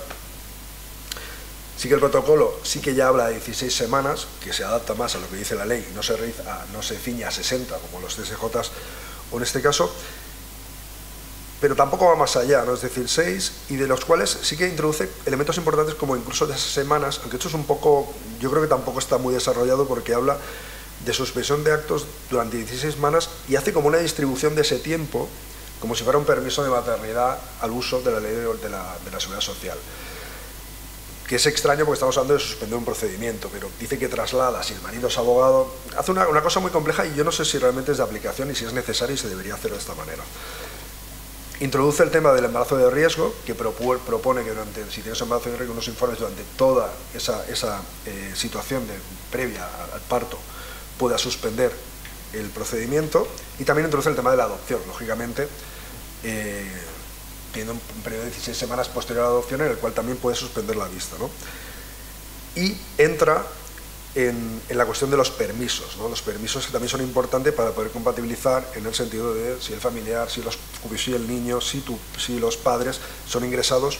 Sí que el protocolo sí que ya habla de dieciséis semanas, que se adapta más a lo que dice la ley y no se, a, no se ciña a sesenta como los T S Js o en este caso, pero tampoco va más allá, ¿no? Es decir, seis, y de los cuales sí que introduce elementos importantes como incluso de esas semanas, aunque esto es un poco, yo creo que tampoco está muy desarrollado porque habla de suspensión de actos durante dieciséis semanas y hace como una distribución de ese tiempo como si fuera un permiso de maternidad al uso de la ley de la, de la seguridad social, que es extraño porque estamos hablando de suspender un procedimiento, pero dice que traslada, si el marido es abogado, hace una, una cosa muy compleja y yo no sé si realmente es de aplicación y si es necesario y se debería hacer de esta manera. Introduce el tema del embarazo de riesgo, que propone que durante, si tienes embarazo de riesgo, unos informes durante toda esa, esa eh, situación de, previa al parto pueda suspender el procedimiento, y también introduce el tema de la adopción, lógicamente, eh, teniendo un periodo de dieciséis semanas posterior a la adopción en el cual también puede suspender la vista, ¿no? Y entra en, en la cuestión de los permisos, ¿no? Los permisos que también son importantes para poder compatibilizar en el sentido de si el familiar, si, los, si el niño, si, tu, si los padres son ingresados,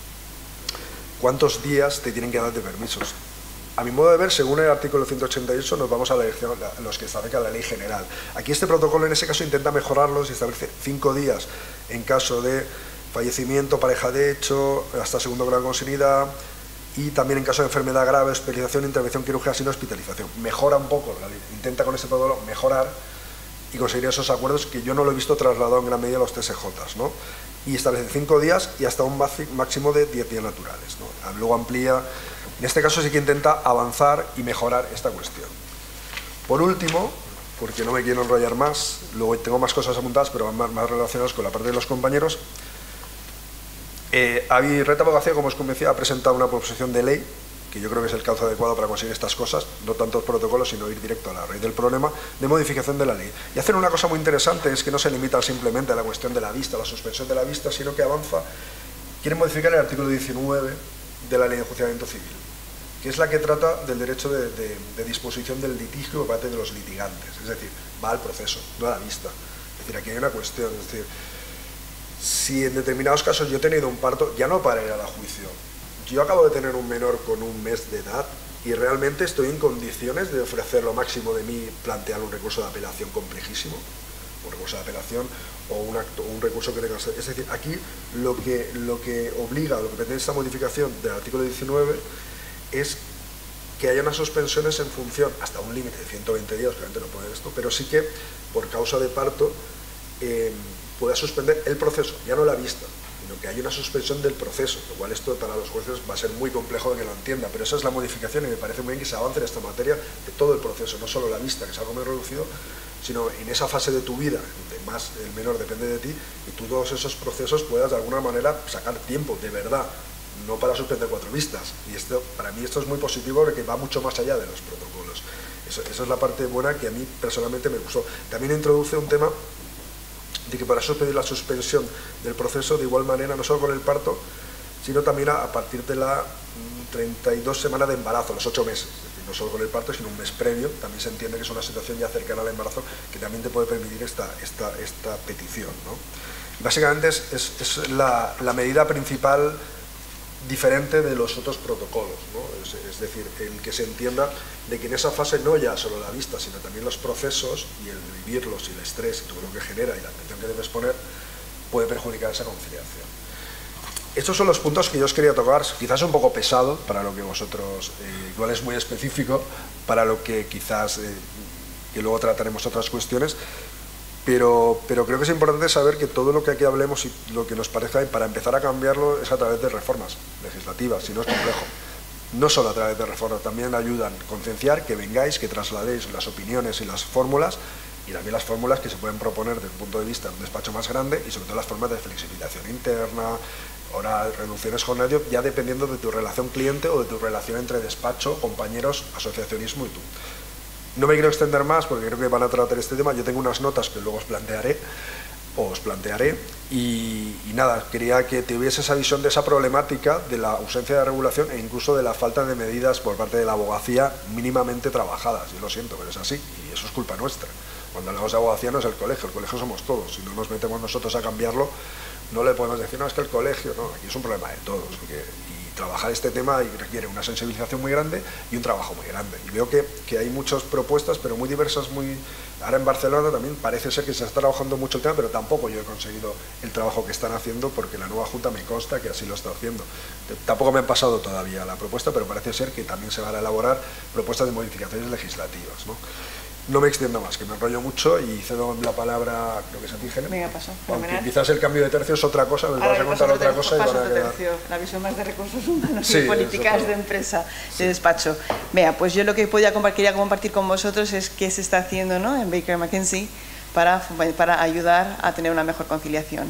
cuántos días te tienen que dar de permisos. A mi modo de ver, según el artículo ciento ochenta y ocho, nos vamos a la elección, a los que establece la ley general. Aquí este protocolo en ese caso intenta mejorarlos y establece cinco días en caso de fallecimiento, pareja de hecho, hasta segundo grado de consanguinidad, y también en caso de enfermedad grave, hospitalización, intervención quirúrgica sin hospitalización. Mejora un poco, intenta con este protocolo mejorar y conseguir esos acuerdos que yo no lo he visto trasladado en gran medida a los T S Js, ¿no? Y establece cinco días y hasta un máximo de diez días naturales, ¿no? Luego amplía En este caso sí que intenta avanzar y mejorar esta cuestión. Por último, porque no me quiero enrollar más, luego tengo más cosas apuntadas, pero van más, más relacionadas con la parte de los compañeros. Eh, Avi Red Abogacía, como os convencía, ha presentado una proposición de ley, que yo creo que es el cauce adecuado para conseguir estas cosas, no tanto los protocolos, sino ir directo a la raíz del problema, de modificación de la ley. Y hacer una cosa muy interesante es que no se limita simplemente a la cuestión de la vista, la suspensión de la vista, sino que avanza, quiere modificar el artículo diecinueve de la Ley de Enjuiciamiento Civil, que es la que trata del derecho de, de, de disposición del litigio por parte de los litigantes, es decir, va al proceso, no a la vista. Es decir, aquí hay una cuestión, es decir, si en determinados casos yo he tenido un parto, ya no para ir a la juicio, yo acabo de tener un menor con un mes de edad y realmente estoy en condiciones de ofrecer lo máximo de mí, plantear un recurso de apelación complejísimo, un recurso de apelación o un, acto, un recurso que tenga que ser. Es decir, aquí lo que, lo que obliga, lo que pretende esta modificación del artículo diecinueve es que haya unas suspensiones en función, hasta un límite de ciento veinte días, obviamente no puede esto, pero sí que por causa de parto eh, pueda suspender el proceso, ya no la vista, sino que hay una suspensión del proceso, lo cual esto para los jueces va a ser muy complejo de que lo entienda, pero esa es la modificación y me parece muy bien que se avance en esta materia de todo el proceso, no solo la vista, que es algo muy reducido, sino en esa fase de tu vida, donde más el menor depende de ti, y tú todos esos procesos puedas de alguna manera sacar tiempo, de verdad, no para suspender cuatro vistas. Y esto, para mí esto es muy positivo porque va mucho más allá de los protocolos. Eso, esa es la parte buena que a mí personalmente me gustó. También introduce un tema de que para pedir la suspensión del proceso de igual manera, no solo con el parto, sino también a, a partir de la treinta y dos semana de embarazo, los ocho meses, es decir, no solo con el parto, sino un mes previo, también se entiende que es una situación ya cercana al embarazo que también te puede permitir esta, esta, esta petición, ¿no? Básicamente es, es, es la, la medida principal diferente de los otros protocolos, ¿no? es, es decir, el que se entienda de que en esa fase no ya solo la vista, sino también los procesos y el vivirlos y el estrés y todo lo que genera y la atención que debes poner puede perjudicar esa conciliación. Estos son los puntos que yo os quería tocar, quizás un poco pesado para lo que vosotros, eh, igual es muy específico para lo que quizás, eh, que luego trataremos otras cuestiones, Pero, pero creo que es importante saber que todo lo que aquí hablemos y lo que nos parezca, para empezar a cambiarlo es a través de reformas legislativas, si no es complejo. No solo a través de reformas, también ayudan a concienciar, que vengáis, que trasladéis las opiniones y las fórmulas, y también las fórmulas que se pueden proponer desde un punto de vista de un despacho más grande, y sobre todo las formas de flexibilización interna, horas, reducciones jornalarias, ya dependiendo de tu relación cliente o de tu relación entre despacho, compañeros, asociacionismo y tú. No me quiero extender más porque creo que van a tratar este tema. Yo tengo unas notas que luego os plantearé, o os plantearé, y, y nada, quería que tuviese esa visión de esa problemática de la ausencia de regulación e incluso de la falta de medidas por parte de la abogacía mínimamente trabajadas. Yo lo siento, pero es así, y eso es culpa nuestra. Cuando hablamos de abogacía no es el colegio, el colegio somos todos. Si no nos metemos nosotros a cambiarlo, no le podemos decir, no, es que el colegio, no, aquí es un problema de todos. Porque, trabajar este tema requiere una sensibilización muy grande y un trabajo muy grande. Y veo que, que hay muchas propuestas, pero muy diversas, muy... Ahora en Barcelona también parece ser que se está trabajando mucho el tema, pero tampoco yo he conseguido el trabajo que están haciendo, porque la nueva Junta me consta que así lo está haciendo. Tampoco me han pasado todavía la propuesta, pero parece ser que también se van a elaborar propuestas de modificaciones legislativas, ¿no? No me extiendo más, que me enrollo mucho y cedo la palabra, creo que es a ti, Helen. Venga, paso. Aunque quizás el cambio de tercio es otra cosa, les vas a contar otra cosa y van a quedar... tercio, la visión más de recursos humanos sí, y políticas de empresa, sí, de despacho. Vea, pues yo lo que podía compartir, quería compartir con vosotros es qué se está haciendo, ¿no?, en Baker McKenzie para, para ayudar a tener una mejor conciliación.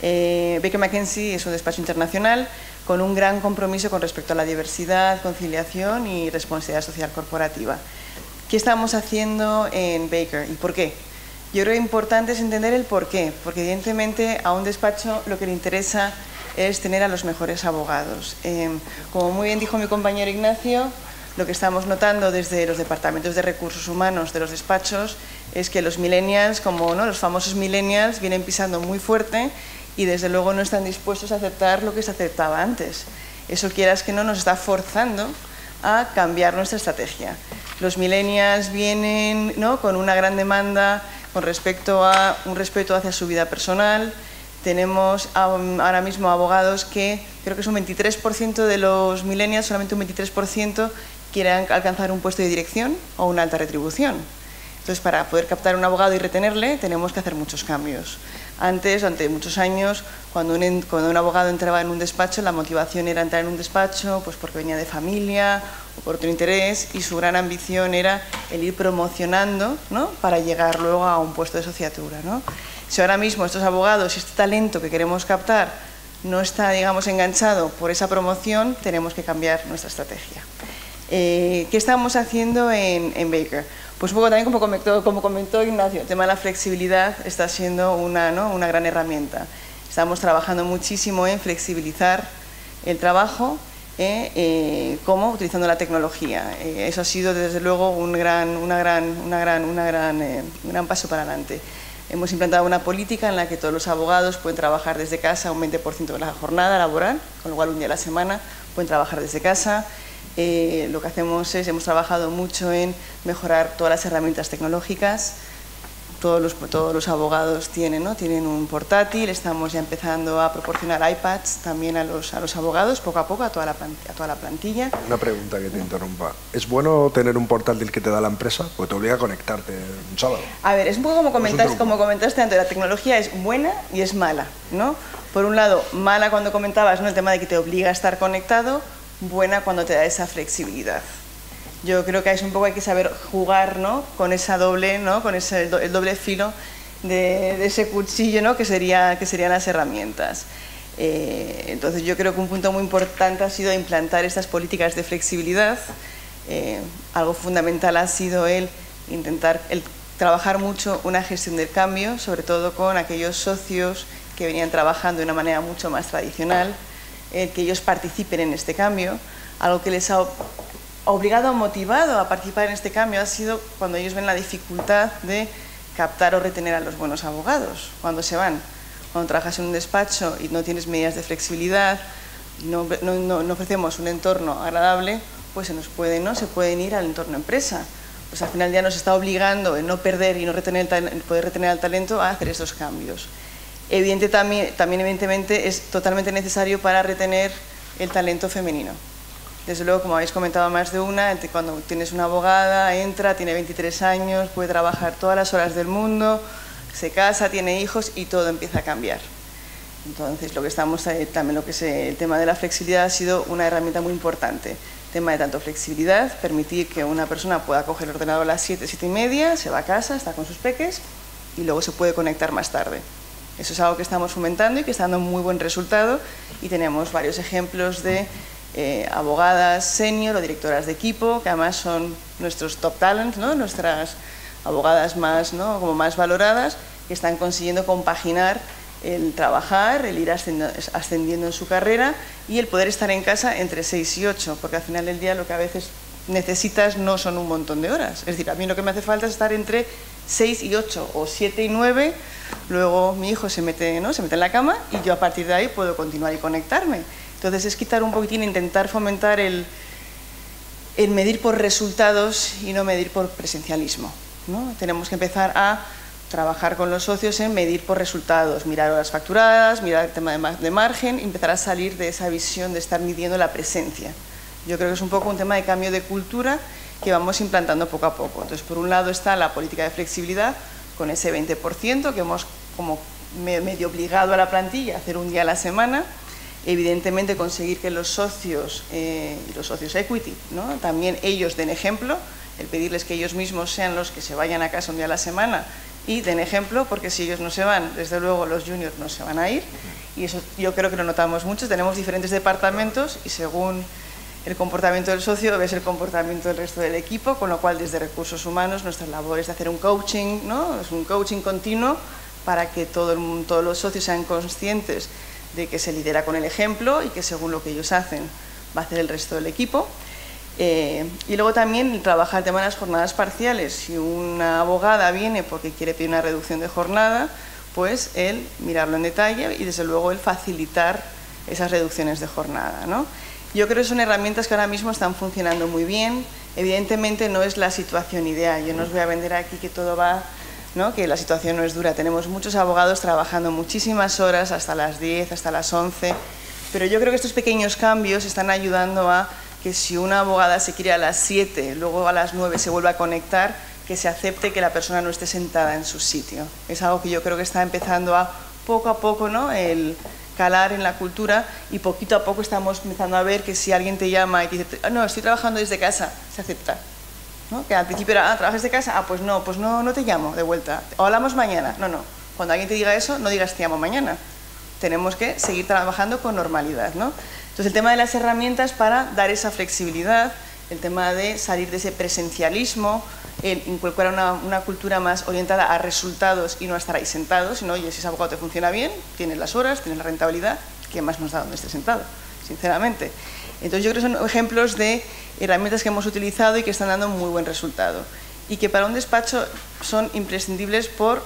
Eh, Baker McKenzie es un despacho internacional con un gran compromiso con respecto a la diversidad, conciliación y responsabilidad social corporativa. ¿Qué estamos haciendo en Baker y por qué? Yo creo que importante es entender el por qué, porque evidentemente a un despacho lo que le interesa es tener a los mejores abogados. Eh, como muy bien dijo mi compañero Ignacio, lo que estamos notando desde los departamentos de recursos humanos de los despachos es que los millennials, como ¿no? los famosos millennials, vienen pisando muy fuerte y desde luego no están dispuestos a aceptar lo que se aceptaba antes. Eso, quieras que no, nos está forzando a cambiar nuestra estrategia. Los millennials vienen, ¿no?, con una gran demanda con respecto a un respeto hacia su vida personal. Tenemos ahora mismo abogados que, creo que es un veintitrés por ciento de los millennials, solamente un veintitrés por ciento quieren alcanzar un puesto de dirección o una alta retribución. Entonces, para poder captar a un abogado y retenerle, tenemos que hacer muchos cambios. Antes, durante muchos años, cuando un, cuando un abogado entraba en un despacho, la motivación era entrar en un despacho pues porque venía de familia o por otro interés, y su gran ambición era el ir promocionando, ¿no?, para llegar luego a un puesto de sociatura, ¿no? Si ahora mismo estos abogados, este talento que queremos captar, no está, digamos, enganchado por esa promoción, tenemos que cambiar nuestra estrategia. Eh, ¿Qué estamos haciendo en, en Baker? Pues un poco también como comentó, como comentó Ignacio, el tema de la flexibilidad está siendo una, ¿no?, una gran herramienta. Estamos trabajando muchísimo en flexibilizar el trabajo, eh, eh, como utilizando la tecnología. Eh, eso ha sido desde luego un gran, una gran, una gran, una gran, eh, un gran paso para adelante. Hemos implantado una política en la que todos los abogados pueden trabajar desde casa un veinte por ciento de la jornada laboral, con lo cual un día a la semana pueden trabajar desde casa. Eh, lo que hacemos es, hemos trabajado mucho en mejorar todas las herramientas tecnológicas. Todos los, todos los abogados tienen, ¿no?, tienen un portátil. Estamos ya empezando a proporcionar iPads también a los, a los abogados, poco a poco, a toda, la, a toda la plantilla. Una pregunta que te interrumpa. ¿Es bueno tener un portátil que te da la empresa? Porque te obliga a conectarte un sábado. A ver, es un poco como comentaste, como comentaste antes, la tecnología es buena y es mala, ¿no? Por un lado, mala cuando comentabas, ¿no?, el tema de que te obliga a estar conectado, buena cuando te da esa flexibilidad. Yo creo que es un poco, hay que saber jugar, ¿no?, con esa doble, ¿no?, con ese, el, do, el doble filo de, de ese cuchillo, ¿no?, que, sería, que serían las herramientas. Eh, entonces yo creo que un punto muy importante ha sido implantar estas políticas de flexibilidad. Eh, algo fundamental ha sido el intentar el trabajar mucho una gestión del cambio, sobre todo con aquellos socios que venían trabajando de una manera mucho más tradicional, eh, que ellos participen en este cambio. Algo que les ha obligado, motivado a participar en este cambio ha sido cuando ellos ven la dificultad de captar o retener a los buenos abogados cuando se van. Cuando trabajas en un despacho y no tienes medidas de flexibilidad, no, no, no ofrecemos un entorno agradable, pues se nos puede, ¿no?, se pueden ir al entorno empresa. Pues al final ya nos está obligando el no perder y no retener el, el poder retener al talento a hacer esos cambios. Evidente, también, también evidentemente es totalmente necesario para retener el talento femenino. Desde luego, como habéis comentado más de una, cuando tienes una abogada, entra, tiene veintitrés años, puede trabajar todas las horas del mundo, se casa, tiene hijos y todo empieza a cambiar. Entonces, lo que estamos, también lo que es el tema de la flexibilidad ha sido una herramienta muy importante. El tema de tanto flexibilidad, permitir que una persona pueda coger el ordenador a las siete, siete y media, se va a casa, está con sus peques y luego se puede conectar más tarde. Eso es algo que estamos fomentando y que está dando muy buen resultado, y tenemos varios ejemplos de Eh, abogadas senior o directoras de equipo, que además son nuestros top talents, ¿no?, nuestras abogadas más, ¿no?, como más valoradas, que están consiguiendo compaginar el trabajar, el ir ascendiendo, ascendiendo en su carrera y el poder estar en casa entre seis y ocho, porque al final del día lo que a veces necesitas no son un montón de horas. Es decir, a mí lo que me hace falta es estar entre seis y ocho o siete y nueve, luego mi hijo se mete, ¿no?, se mete en la cama y yo a partir de ahí puedo continuar y conectarme. Entonces es quitar un poquitín, intentar fomentar el, el medir por resultados y no medir por presencialismo, ¿no? Tenemos que empezar a trabajar con los socios en medir por resultados, mirar horas facturadas, mirar el tema de, de margen, y empezar a salir de esa visión de estar midiendo la presencia. Yo creo que es un poco un tema de cambio de cultura que vamos implantando poco a poco. Entonces, por un lado está la política de flexibilidad con ese veinte por ciento que hemos como medio obligado a la plantilla a hacer un día a la semana. Evidentemente conseguir que los socios eh, y los socios equity, ¿no?, también ellos den ejemplo, el pedirles que ellos mismos sean los que se vayan a casa un día a la semana y den ejemplo, porque si ellos no se van, desde luego los juniors no se van a ir, y eso yo creo que lo notamos mucho. Tenemos diferentes departamentos y según el comportamiento del socio ves el comportamiento del resto del equipo, con lo cual desde recursos humanos nuestra labor es de hacer un coaching, ¿no?, es un coaching continuo para que todo el, todos los socios sean conscientes de que se lidera con el ejemplo y que según lo que ellos hacen va a hacer el resto del equipo. Eh, y luego también trabajar el tema de las jornadas parciales. Si una abogada viene porque quiere pedir una reducción de jornada, pues el mirarlo en detalle y desde luego el facilitar esas reducciones de jornada, ¿no? Yo creo que son herramientas que ahora mismo están funcionando muy bien. Evidentemente no es la situación ideal. Yo no os voy a vender aquí que todo va, ¿no?, que la situación no es dura. Tenemos muchos abogados trabajando muchísimas horas, hasta las diez, hasta las once, pero yo creo que estos pequeños cambios están ayudando a que si una abogada se quiere a las siete, luego a las nueve se vuelva a conectar, que se acepte que la persona no esté sentada en su sitio. Es algo que yo creo que está empezando a poco a poco, ¿no?, el calar en la cultura, y poquito a poco estamos empezando a ver que si alguien te llama y te dice, no, estoy trabajando desde casa, se acepta, ¿no? Que al principio era, ah, ¿trabajas desde casa? Ah, pues no, pues no, no te llamo de vuelta, o hablamos mañana. No, no, cuando alguien te diga eso, no digas te llamo mañana. Tenemos que seguir trabajando con normalidad, ¿no? Entonces el tema de las herramientas para dar esa flexibilidad, el tema de salir de ese presencialismo, el incorporar una, una cultura más orientada a resultados y no a estar ahí sentados, sino, oye, si ese abogado te funciona bien, tienes las horas, tienes la rentabilidad, ¿qué más nos da donde esté sentado? Sinceramente. Entonces yo creo que son ejemplos de herramientas que hemos utilizado y que están dando muy buen resultado, y que para un despacho son imprescindibles por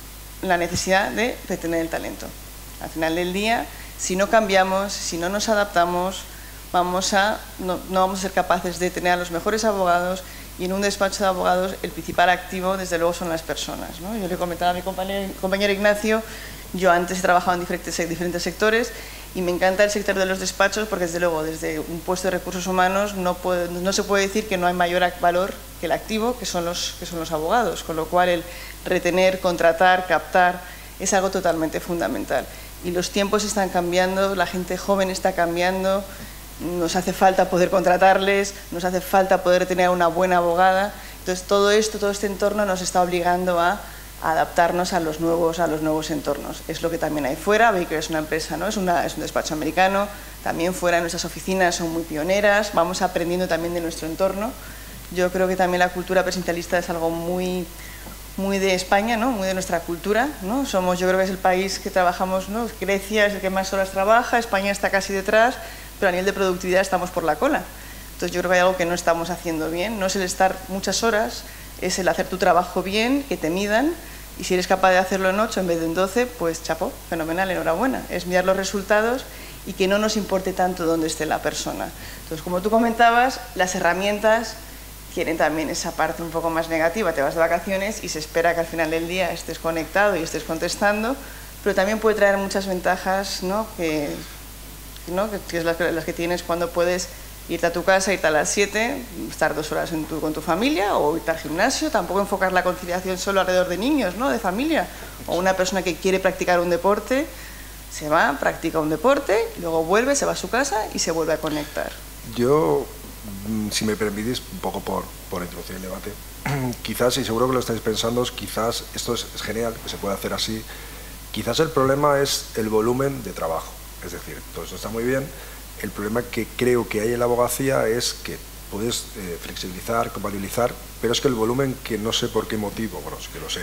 la necesidad de retener el talento. Al final del día, si no cambiamos, si no nos adaptamos, vamos a, no, no vamos a ser capaces de tener a los mejores abogados, y en un despacho de abogados el principal activo, desde luego, son las personas, ¿no? Yo le comentaba a mi compañero, compañero Ignacio, yo antes he trabajado en diferentes, diferentes sectores, y me encanta el sector de los despachos porque, desde luego, desde un puesto de recursos humanos no, puede, no se puede decir que no hay mayor valor que el activo, que son, los, que son los abogados, con lo cual el retener, contratar, captar es algo totalmente fundamental. Y los tiempos están cambiando, la gente joven está cambiando, nos hace falta poder contratarles, nos hace falta poder tener una buena abogada. Entonces todo esto, todo este entorno nos está obligando a adaptarnos a los nuevos, a los nuevos entornos. Es lo que también hay fuera. Baker es una empresa, ¿no? es, una, es un despacho americano, también fuera nuestras oficinas son muy pioneras, vamos aprendiendo también de nuestro entorno. Yo creo que también la cultura presencialista es algo muy, muy de España, ¿no? Muy de nuestra cultura, ¿no? Somos, yo creo que es el país que trabajamos, ¿no? Grecia es el que más horas trabaja, España está casi detrás, pero a nivel de productividad estamos por la cola. Entonces yo creo que hay algo que no estamos haciendo bien, no es el estar muchas horas, es el hacer tu trabajo bien, que te midan, y si eres capaz de hacerlo en ocho en vez de en doce, pues chapó, fenomenal, enhorabuena. Es mirar los resultados y que no nos importe tanto dónde esté la persona. Entonces, como tú comentabas, las herramientas quieren también esa parte un poco más negativa. Te vas de vacaciones y se espera que al final del día estés conectado y estés contestando, pero también puede traer muchas ventajas, ¿no? que, ¿no? que es las, las que tienes cuando puedes irte a tu casa, irte a las siete, estar dos horas en tu, con tu familia, o irte al gimnasio, tampoco enfocar la conciliación solo alrededor de niños, ¿no? De familia, o una persona que quiere practicar un deporte, se va, practica un deporte, luego vuelve, se va a su casa y se vuelve a conectar. Yo, si me permitís, un poco por, por introducir el debate, quizás, y seguro que lo estáis pensando, quizás esto es, es genial, que se puede hacer así, quizás el problema es el volumen de trabajo, es decir, todo eso está muy bien. El problema que creo que hay en la abogacía es que puedes eh, flexibilizar, compatibilizar, pero es que el volumen, que no sé por qué motivo, bueno, sí que lo sé,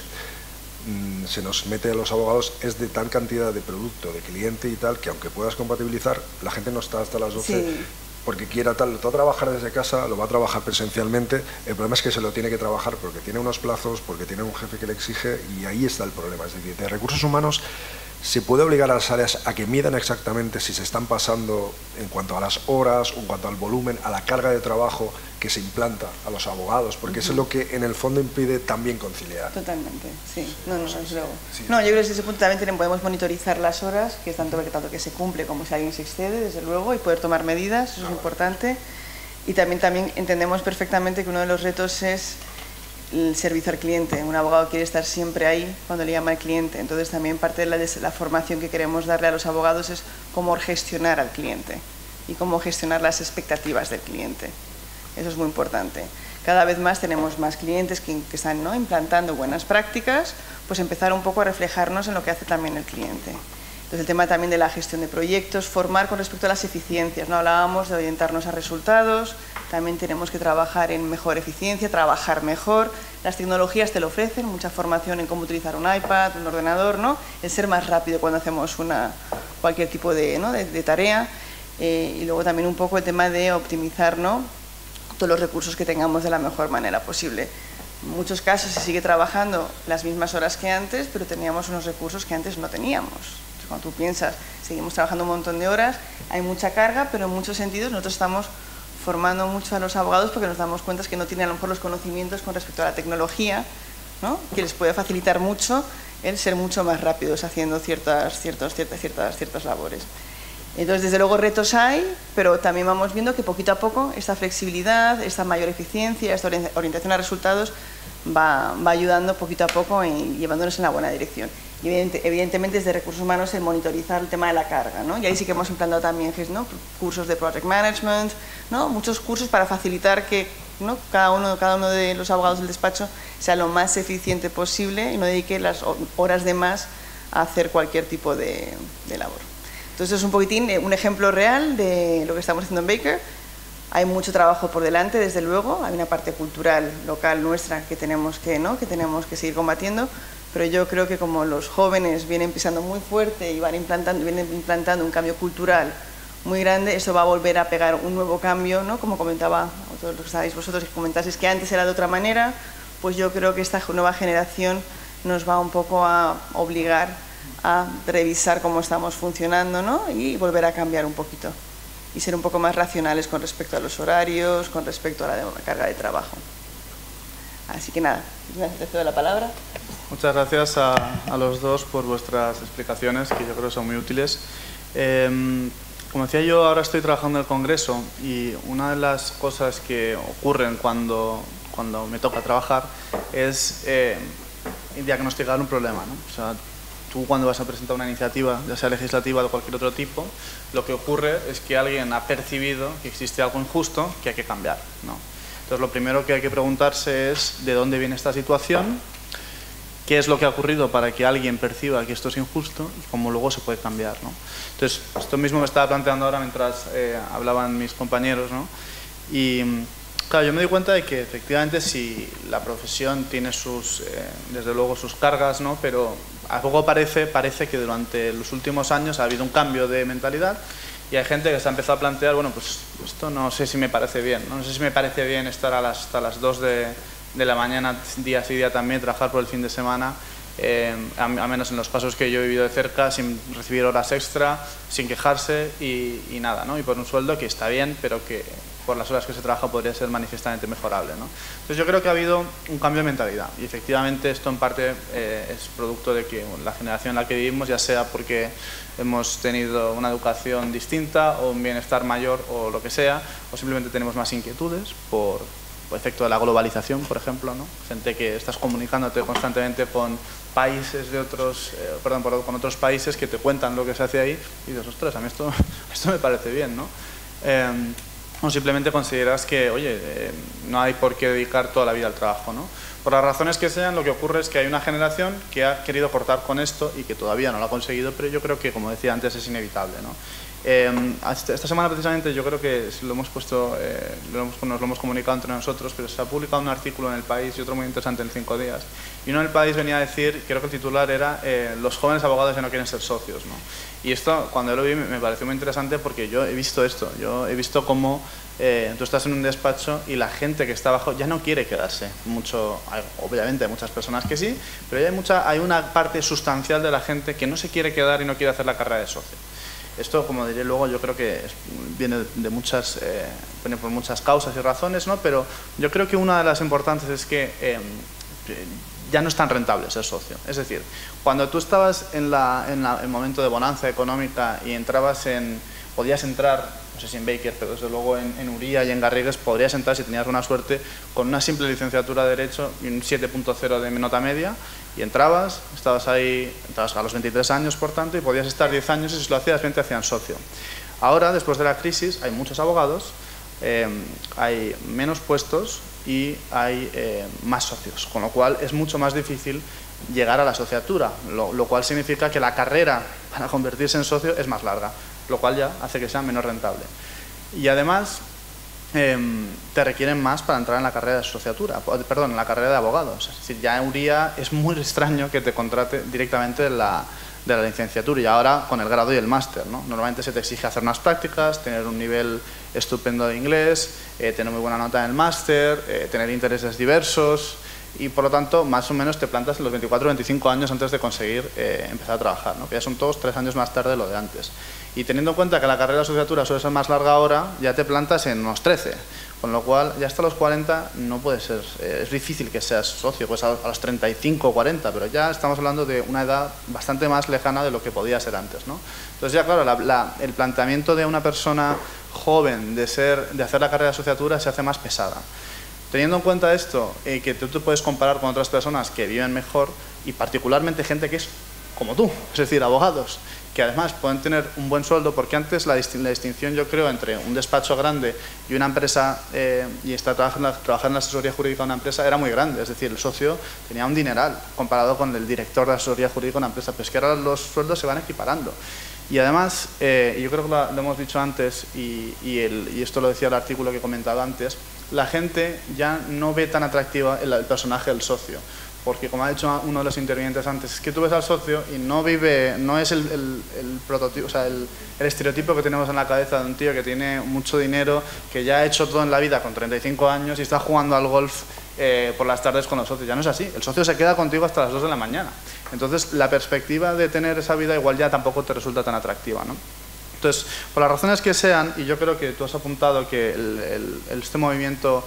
mmm, se nos mete a los abogados, es de tal cantidad de producto, de cliente y tal, que aunque puedas compatibilizar, la gente no está hasta las doce, sí, porque quiera tal, todo trabajar desde casa, lo va a trabajar presencialmente. El problema es que se lo tiene que trabajar porque tiene unos plazos, porque tiene un jefe que le exige, y ahí está el problema. Es decir, de recursos humanos se puede obligar a las áreas a que midan exactamente si se están pasando en cuanto a las horas, o en cuanto al volumen, a la carga de trabajo que se implanta a los abogados, porque uh-huh. eso es lo que en el fondo impide también conciliar. Totalmente, sí. No, no, no, desde luego. Sí. No, yo creo que desde ese punto también podemos monitorizar las horas, que es tanto, tanto que se cumple como si alguien se excede, desde luego, y poder tomar medidas, eso es ah, importante. Y también, también entendemos perfectamente que uno de los retos es el servicio al cliente. Un abogado quiere estar siempre ahí cuando le llama al cliente, entonces también parte de la, de la formación que queremos darle a los abogados es cómo gestionar al cliente y cómo gestionar las expectativas del cliente. Eso es muy importante. Cada vez más tenemos más clientes que, que están, ¿no?, implantando buenas prácticas, pues empezar un poco a reflejarnos en lo que hace también el cliente. Entonces el tema también de la gestión de proyectos, formar con respecto a las eficiencias, ¿no? Hablábamos de orientarnos a resultados, también tenemos que trabajar en mejor eficiencia, trabajar mejor. Las tecnologías te lo ofrecen, mucha formación en cómo utilizar un iPad, un ordenador, ¿no? El ser más rápido cuando hacemos una, cualquier tipo de, ¿no?, de, de tarea. Eh, y luego también un poco el tema de optimizar, ¿no?, todos los recursos que tengamos de la mejor manera posible. En muchos casos se sigue trabajando las mismas horas que antes, pero teníamos unos recursos que antes no teníamos. Cuando tú piensas, seguimos trabajando un montón de horas, hay mucha carga, pero en muchos sentidos nosotros estamos formando mucho a los abogados porque nos damos cuenta que no tienen a lo mejor los conocimientos con respecto a la tecnología, ¿no?, que les puede facilitar mucho el ser mucho más rápidos haciendo ciertas, ciertos, ciertas, ciertas, ciertas labores. Entonces, desde luego, retos hay, pero también vamos viendo que poquito a poco esta flexibilidad, esta mayor eficiencia, esta orientación a resultados va, va ayudando poquito a poco y llevándonos en la buena dirección. Y evidentemente desde recursos humanos el monitorizar el tema de la carga, ¿no? Y ahí sí que hemos implantado también, ¿no?, cursos de project management, ¿no?, muchos cursos para facilitar que, ¿no?, cada uno, cada uno de los abogados del despacho sea lo más eficiente posible y no dedique las horas de más a hacer cualquier tipo de, de labor. Entonces es un poquitín un ejemplo real de lo que estamos haciendo en Baker. Hay mucho trabajo por delante, desde luego, hay una parte cultural local nuestra que tenemos que, ¿no?, que tenemos que seguir combatiendo, pero yo creo que como los jóvenes vienen pisando muy fuerte y van implantando, vienen implantando un cambio cultural muy grande, eso va a volver a pegar un nuevo cambio, ¿no?, como comentaba, o todos los que estáis vosotros, que comentasteis que antes era de otra manera, pues yo creo que esta nueva generación nos va un poco a obligar a revisar cómo estamos funcionando, ¿no?, y volver a cambiar un poquito y ser un poco más racionales con respecto a los horarios, con respecto a la, de la carga de trabajo. Así que nada, te cedo la palabra. Muchas gracias a, a los dos por vuestras explicaciones, que yo creo que son muy útiles. Eh, como decía yo, ahora estoy trabajando en el Congreso y una de las cosas que ocurren cuando, cuando me toca trabajar es eh, diagnosticar un problema, ¿no? O sea, tú cuando vas a presentar una iniciativa, ya sea legislativa o de cualquier otro tipo, lo que ocurre es que alguien ha percibido que existe algo injusto que hay que cambiar, ¿no? Entonces, lo primero que hay que preguntarse es de dónde viene esta situación, qué es lo que ha ocurrido para que alguien perciba que esto es injusto y cómo luego se puede cambiar, ¿no? Entonces, esto mismo me estaba planteando ahora mientras eh, hablaban mis compañeros, ¿no? Y claro, yo me di cuenta de que efectivamente si la profesión tiene sus, eh, desde luego sus cargas, ¿no?, pero a poco parece, parece que durante los últimos años ha habido un cambio de mentalidad y hay gente que se ha empezado a plantear, bueno, pues esto no sé si me parece bien, no, no sé si me parece bien estar a las, hasta las dos de, de la mañana, día sí día también, trabajar por el fin de semana, eh, a, a menos en los casos que yo he vivido de cerca, sin recibir horas extra, sin quejarse y, y nada, ¿no? Y por un sueldo que está bien, pero que por las horas que se trabaja podría ser manifiestamente mejorable, ¿no? Entonces yo creo que ha habido un cambio de mentalidad y efectivamente esto en parte eh, es producto de que la generación en la que vivimos, ya sea porque hemos tenido una educación distinta o un bienestar mayor o lo que sea, o simplemente tenemos más inquietudes por, por efecto de la globalización, por ejemplo, ¿no? Gente que estás comunicándote constantemente con países de otros, eh, perdón, con otros países que te cuentan lo que se hace ahí y dices, ostras, a mí esto, esto me parece bien, ¿no? Eh, o simplemente consideras que, oye, eh, no hay por qué dedicar toda la vida al trabajo, ¿no? Por las razones que sean, lo que ocurre es que hay una generación que ha querido cortar con esto y que todavía no lo ha conseguido, pero yo creo que, como decía antes, es inevitable, ¿no? Eh, esta semana precisamente yo creo que lo hemos puesto, eh, lo hemos, nos lo hemos comunicado entre nosotros, pero se ha publicado un artículo en El País y otro muy interesante en Cinco Días. Y uno en El País venía a decir, creo que el titular era eh, los jóvenes abogados ya no quieren ser socios, ¿no? Y esto, cuando yo lo vi, me pareció muy interesante porque yo he visto esto, yo he visto cómo eh, tú estás en un despacho y la gente que está abajo ya no quiere quedarse. Mucho, hay, obviamente hay muchas personas que sí, pero hay, mucha, hay una parte sustancial de la gente que no se quiere quedar y no quiere hacer la carrera de socio. Esto, como diré luego, yo creo que es, viene de muchas, eh, viene por muchas causas y razones, ¿no? Pero yo creo que una de las importantes es que eh, ya no es tan rentable ser socio. Es decir, cuando tú estabas en, la, en la, el momento de bonanza económica y entrabas en, podías entrar, no sé si en Baker, pero desde luego en, en Uría y en Garrigues, podrías entrar, si tenías una suerte, con una simple licenciatura de Derecho y un siete punto cero de nota media, y entrabas, estabas ahí, entrabas a los veintitrés años, por tanto, y podías estar diez años y si lo hacías bien te hacían socio. Ahora, después de la crisis, hay muchos abogados, eh, hay menos puestos y hay eh, más socios, con lo cual es mucho más difícil llegar a la sociatura, lo, lo cual significa que la carrera para convertirse en socio es más larga, lo cual ya hace que sea menos rentable. Y además, eh, te requieren más para entrar en la carrera de sociatura, perdón, en la carrera de abogados. Es decir, ya en Uría es muy extraño que te contrate directamente la, de la licenciatura y ahora con el grado y el máster, ¿no? Normalmente se te exige hacer unas prácticas, tener un nivel estupendo de inglés, eh, tener muy buena nota en el máster, eh, tener intereses diversos y por lo tanto más o menos te plantas en los veinticuatro o veinticinco años antes de conseguir eh, empezar a trabajar, ¿no? Que ya son todos tres años más tarde de lo de antes. Y teniendo en cuenta que la carrera de sociatura suele ser más larga ahora, ya te plantas en unos trece, Con lo cual, ya hasta los cuarenta no puede ser, eh, es difícil que seas socio, pues a, a los treinta y cinco o cuarenta, pero ya estamos hablando de una edad bastante más lejana de lo que podía ser antes, ¿no? Entonces ya claro, la, la, el planteamiento de una persona joven de, ser, de hacer la carrera de asociatura se hace más pesada. Teniendo en cuenta esto, eh, que tú te puedes comparar con otras personas que viven mejor y particularmente gente que es como tú, es decir, abogados, que además pueden tener un buen sueldo, porque antes la, distin la distinción, yo creo, entre un despacho grande y una empresa, eh, y estar trabajando, trabajar en la asesoría jurídica de una empresa, era muy grande. Es decir, el socio tenía un dineral comparado con el director de asesoría jurídica de una empresa, pero es que ahora los sueldos se van equiparando. Y además, eh, yo creo que lo, lo hemos dicho antes, y, y, el, y esto lo decía el artículo que he comentado antes, la gente ya no ve tan atractiva el, el personaje del socio. Porque, como ha dicho uno de los intervinientes antes, es que tú ves al socio y no vive, no es el, el, el prototipo, o sea, el, el estereotipo que tenemos en la cabeza de un tío que tiene mucho dinero, que ya ha hecho todo en la vida con treinta y cinco años y está jugando al golf eh, por las tardes con los socios. Ya no es así, el socio se queda contigo hasta las dos de la mañana. Entonces, la perspectiva de tener esa vida igual ya tampoco te resulta tan atractiva, ¿no? Entonces, por las razones que sean, y yo creo que tú has apuntado que el, el, este movimiento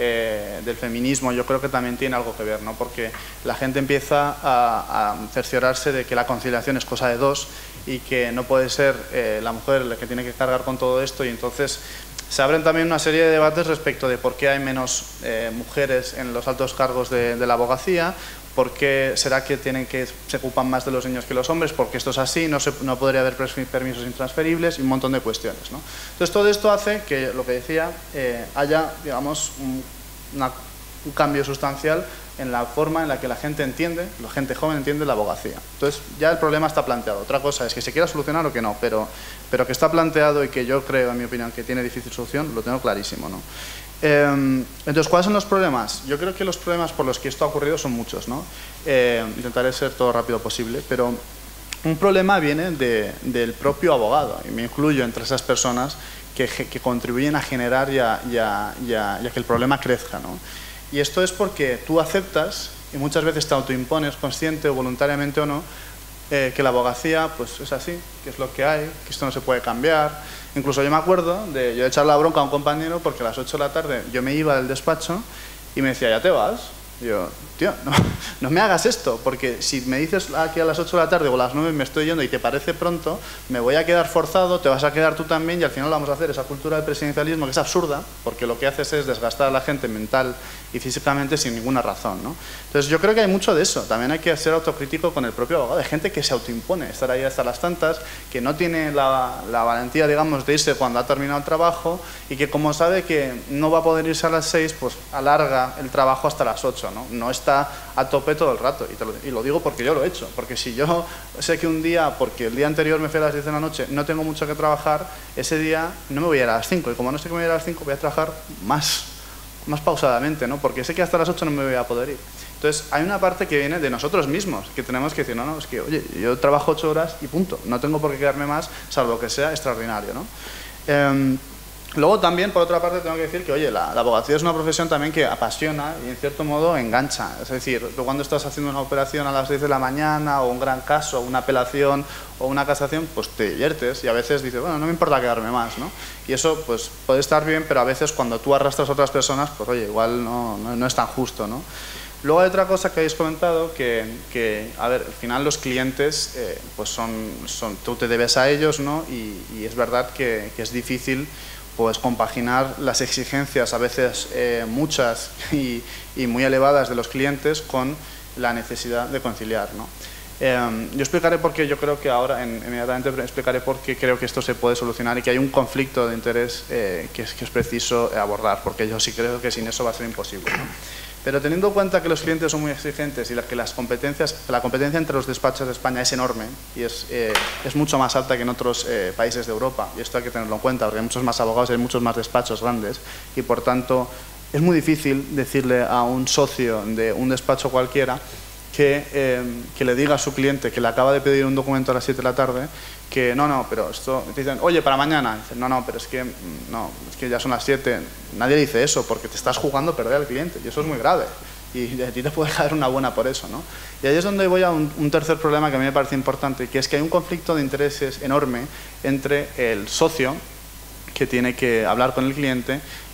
Eh, del feminismo yo creo que también tiene algo que ver, ¿no? Porque la gente empieza a, a cerciorarse de que la conciliación es cosa de dos y que no puede ser eh, la mujer la que tiene que cargar con todo esto, y entonces se abren también una serie de debates respecto de por qué hay menos eh, mujeres en los altos cargos de, de la abogacía, por qué será que tienen que se ocupan más de los niños que los hombres, porque esto es así, no, se, no podría haber permisos intransferibles y un montón de cuestiones, ¿no? Entonces todo esto hace que, lo que decía, eh, haya, digamos, un, una, un cambio sustancial en la forma en la que la gente entiende, la gente joven entiende la abogacía. Entonces ya el problema está planteado. Otra cosa es que se quiera solucionar o que no, pero, pero que está planteado y que yo creo, en mi opinión, que tiene difícil solución, lo tengo clarísimo, ¿no? Eh, entonces, ¿cuáles son los problemas? Yo creo que los problemas por los que esto ha ocurrido son muchos, ¿no? Eh, intentaré ser todo rápido posible, pero un problema viene de, del propio abogado, y me incluyo entre esas personas que, que contribuyen a generar y a, y, a, y, a, y a que el problema crezca, ¿no? Y esto es porque tú aceptas, y muchas veces te autoimpones, consciente o voluntariamente o no, eh, que la abogacía pues, es así, que es lo que hay, que esto no se puede cambiar. Incluso yo me acuerdo de yo echar la bronca a un compañero porque a las ocho de la tarde yo me iba del despacho y me decía, ¿ya te vas? Y yo, tío, no, no me hagas esto, porque si me dices aquí a las ocho de la tarde o a las nueve me estoy yendo y te parece pronto, me voy a quedar forzado, te vas a quedar tú también, y al final vamos a hacer esa cultura del presidencialismo que es absurda, porque lo que haces es desgastar a la gente mental y físicamente sin ninguna razón, ¿no? Entonces yo creo que hay mucho de eso. También hay que ser autocrítico con el propio abogado, de gente que se autoimpone estar ahí hasta las tantas, que no tiene la, la valentía, digamos, de irse cuando ha terminado el trabajo, y que como sabe que no va a poder irse a las seis, pues alarga el trabajo hasta las ocho, ¿no? No está a tope todo el rato, y, te lo, y lo digo porque yo lo he hecho, porque si yo sé que un día, porque el día anterior me fui a las diez de la noche, no tengo mucho que trabajar, ese día no me voy a ir a las cinco, y como no sé que me voy a ir a las cinco, voy a trabajar más, más pausadamente, ¿no? Porque sé que hasta las ocho no me voy a poder ir. Entonces, hay una parte que viene de nosotros mismos, que tenemos que decir, no, no, es que, oye, yo trabajo ocho horas y punto, no tengo por qué quedarme más, salvo que sea extraordinario, ¿no? Eh, Luego también, por otra parte, tengo que decir que, oye, la, la abogacía es una profesión también que apasiona y en cierto modo engancha. Es decir, tú cuando estás haciendo una operación a las diez de la mañana, o un gran caso, o una apelación, o una casación, pues te diviertes y a veces dices, bueno, no me importa quedarme más, ¿no? Y eso pues puede estar bien, pero a veces cuando tú arrastras a otras personas, pues oye, igual no, no, no es tan justo, ¿no? Luego hay otra cosa que habéis comentado, que, que a ver, al final los clientes, eh, pues son, son, tú te debes a ellos, ¿no? Y, y es verdad que, que es difícil pues compaginar las exigencias, a veces eh, muchas y, y muy elevadas de los clientes, con la necesidad de conciliar, ¿no? Eh, yo explicaré por qué, yo creo que ahora, en, inmediatamente explicaré por qué creo que esto se puede solucionar y que hay un conflicto de interés eh, que, es, que es preciso abordar, porque yo sí creo que sin eso va a ser imposible, ¿no? Pero teniendo en cuenta que los clientes son muy exigentes y la, que las competencias, la competencia entre los despachos de España es enorme y es, eh, es mucho más alta que en otros eh, países de Europa, y esto hay que tenerlo en cuenta porque hay muchos más abogados y hay muchos más despachos grandes, y por tanto es muy difícil decirle a un socio de un despacho cualquiera que, eh, que le diga a su cliente que le acaba de pedir un documento a las siete de la tarde que no, no, pero esto, te dicen, oye, para mañana, dicen, no, no, pero es que, no, es que ya son las siete, nadie dice eso porque te estás jugando a perder al cliente y eso es muy grave y a ti te puede caer una buena por eso, ¿no? Y ahí es donde voy a un, un tercer problema que a mí me parece importante, que es que hay un conflicto de intereses enorme entre el socio que tiene que hablar con el cliente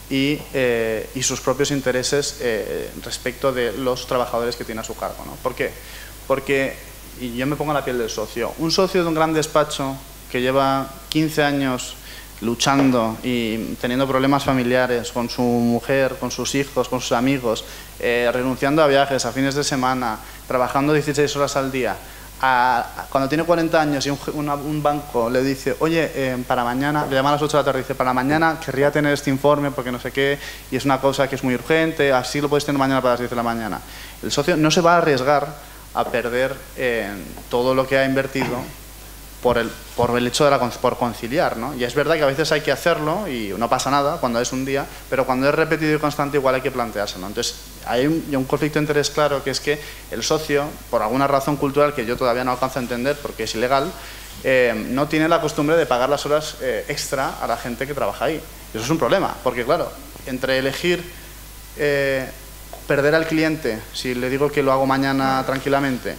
y, eh, y sus propios intereses eh, respecto de los trabajadores que tiene a su cargo, ¿no? ¿Por qué? Porque, y yo me pongo en la piel del socio, un socio de un gran despacho que lleva quince años luchando y teniendo problemas familiares con su mujer, con sus hijos, con sus amigos, eh, renunciando a viajes, a fines de semana, trabajando dieciséis horas al día, a, a, cuando tiene cuarenta años y un, una, un banco le dice, oye, eh, para mañana, le llama a las ocho de la tarde y dice, para mañana querría tener este informe porque no sé qué, y es una cosa que es muy urgente, así lo puedes tener mañana para las diez de la mañana. El socio no se va a arriesgar a perder eh, todo lo que ha invertido por el, por el hecho de la, por conciliar, ¿no? Y es verdad que a veces hay que hacerlo y no pasa nada cuando es un día, pero cuando es repetido y constante igual hay que planteárselo. Entonces hay un, un conflicto de interés claro, que es que el socio, por alguna razón cultural que yo todavía no alcanzo a entender porque es ilegal, eh, no tiene la costumbre de pagar las horas eh, extra a la gente que trabaja ahí. Y eso es un problema, porque claro, entre elegir eh, perder al cliente, si le digo que lo hago mañana tranquilamente,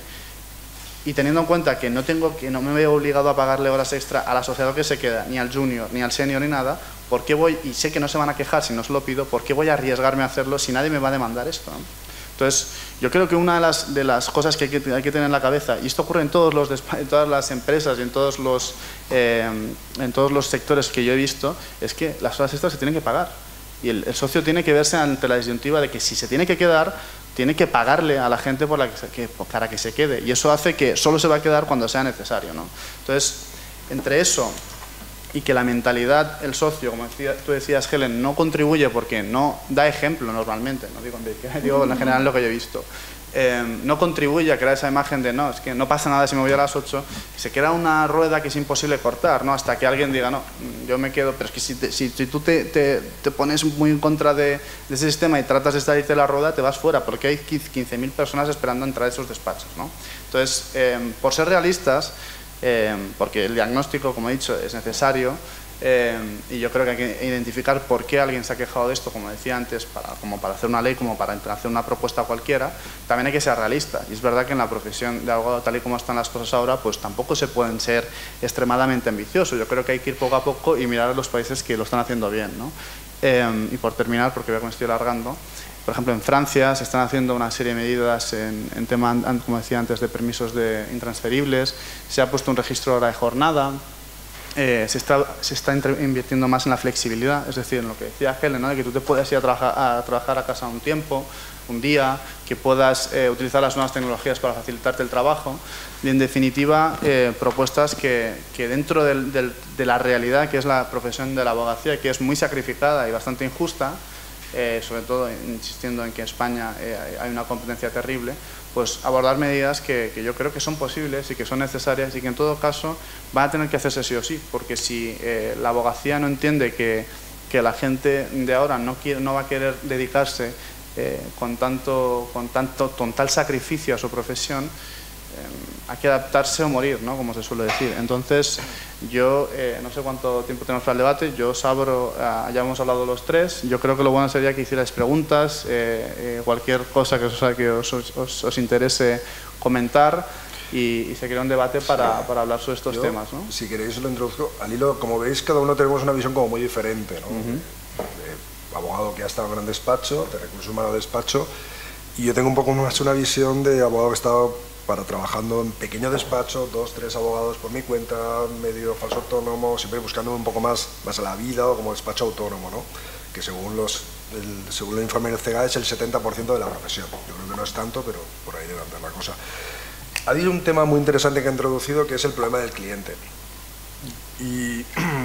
y teniendo en cuenta que no tengo, que no me veo obligado a pagarle horas extra al asociado que se queda, ni al junior, ni al senior, ni nada, ¿por qué voy? Y sé que no se van a quejar si no se lo pido, ¿por qué voy a arriesgarme a hacerlo si nadie me va a demandar esto, ¿no? Entonces, yo creo que una de las, de las cosas que hay, que hay que tener en la cabeza, y esto ocurre en, todos los, en todas las empresas y en todos, los, eh, en todos los sectores que yo he visto, es que las horas extras se tienen que pagar. Y el, el socio tiene que verse ante la disyuntiva de que si se tiene que quedar, tiene que pagarle a la gente por la que se, que, para que se quede. Y eso hace que solo se va a quedar cuando sea necesario, ¿no? Entonces, entre eso y que la mentalidad, el socio, como decía, tú decías, Helen, no contribuye porque no da ejemplo normalmente, no digo, digo en general lo que yo he visto, eh, no contribuye a crear esa imagen de no, es que no pasa nada si me voy a las ocho, se queda una rueda que es imposible cortar, ¿no? Hasta que alguien diga, no, yo me quedo, pero es que si, te, si, si tú te, te, te pones muy en contra de, de ese sistema y tratas de salirte de la rueda, te vas fuera, porque hay quince mil personas esperando entrar a esos despachos, ¿no? Entonces, eh, por ser realistas, Eh, porque el diagnóstico, como he dicho, es necesario eh, y yo creo que hay que identificar por qué alguien se ha quejado de esto, como decía antes, para, como para hacer una ley, como para hacer una propuesta cualquiera. También hay que ser realista, y es verdad que en la profesión de abogado, tal y como están las cosas ahora, pues tampoco se pueden ser extremadamente ambiciosos. Yo creo que hay que ir poco a poco y mirar a los países que lo están haciendo bien, ¿no? Eh, y por terminar, porque veo que me estoy alargando, por ejemplo, en Francia se están haciendo una serie de medidas en, en tema, como decía antes, de permisos de intransferibles, se ha puesto un registro de hora de jornada, eh, se está, se está invirtiendo más en la flexibilidad, es decir, en lo que decía Helen, ¿no? De que tú te puedas ir a, trabajar a trabajar a casa un tiempo, un día, que puedas eh, utilizar las nuevas tecnologías para facilitarte el trabajo y, en definitiva, eh, propuestas que, que dentro del, del, de la realidad que es la profesión de la abogacía, que es muy sacrificada y bastante injusta, Eh, sobre todo insistiendo en que en España eh, hay una competencia terrible, pues abordar medidas que, que yo creo que son posibles y que son necesarias y que en todo caso van a tener que hacerse sí o sí, porque si eh, la abogacía no entiende que, que la gente de ahora no, quiere, no va a querer dedicarse eh, con, tanto, con, tanto, con tal sacrificio a su profesión, eh, hay que adaptarse o morir, ¿no? Como se suele decir. Entonces, yo eh, no sé cuánto tiempo tenemos para el debate, yo os abro, eh, ya hemos hablado los tres, yo creo que lo bueno sería que hicierais preguntas, eh, eh, cualquier cosa que, os, que os, os, os interese comentar y, y se crea un debate para, para hablar sobre estos yo, temas, ¿no? Si queréis lo introduzco. Al hilo, como veis, cada uno tenemos una visión como muy diferente, ¿no? Uh-huh. De abogado que ha estado en gran despacho, de recursos humanos de despacho, y yo tengo un poco más una visión de abogado que ha estado para trabajando en pequeño despacho, dos, tres abogados por mi cuenta, medio falso autónomo, siempre buscando un poco más, más a la vida o como despacho autónomo, ¿no? Que según, los, el, según el informe del C E G A es el setenta por ciento de la profesión. Yo creo que no es tanto, pero por ahí debe andar la cosa. Ha habido un tema muy interesante que ha introducido, que es el problema del cliente. Y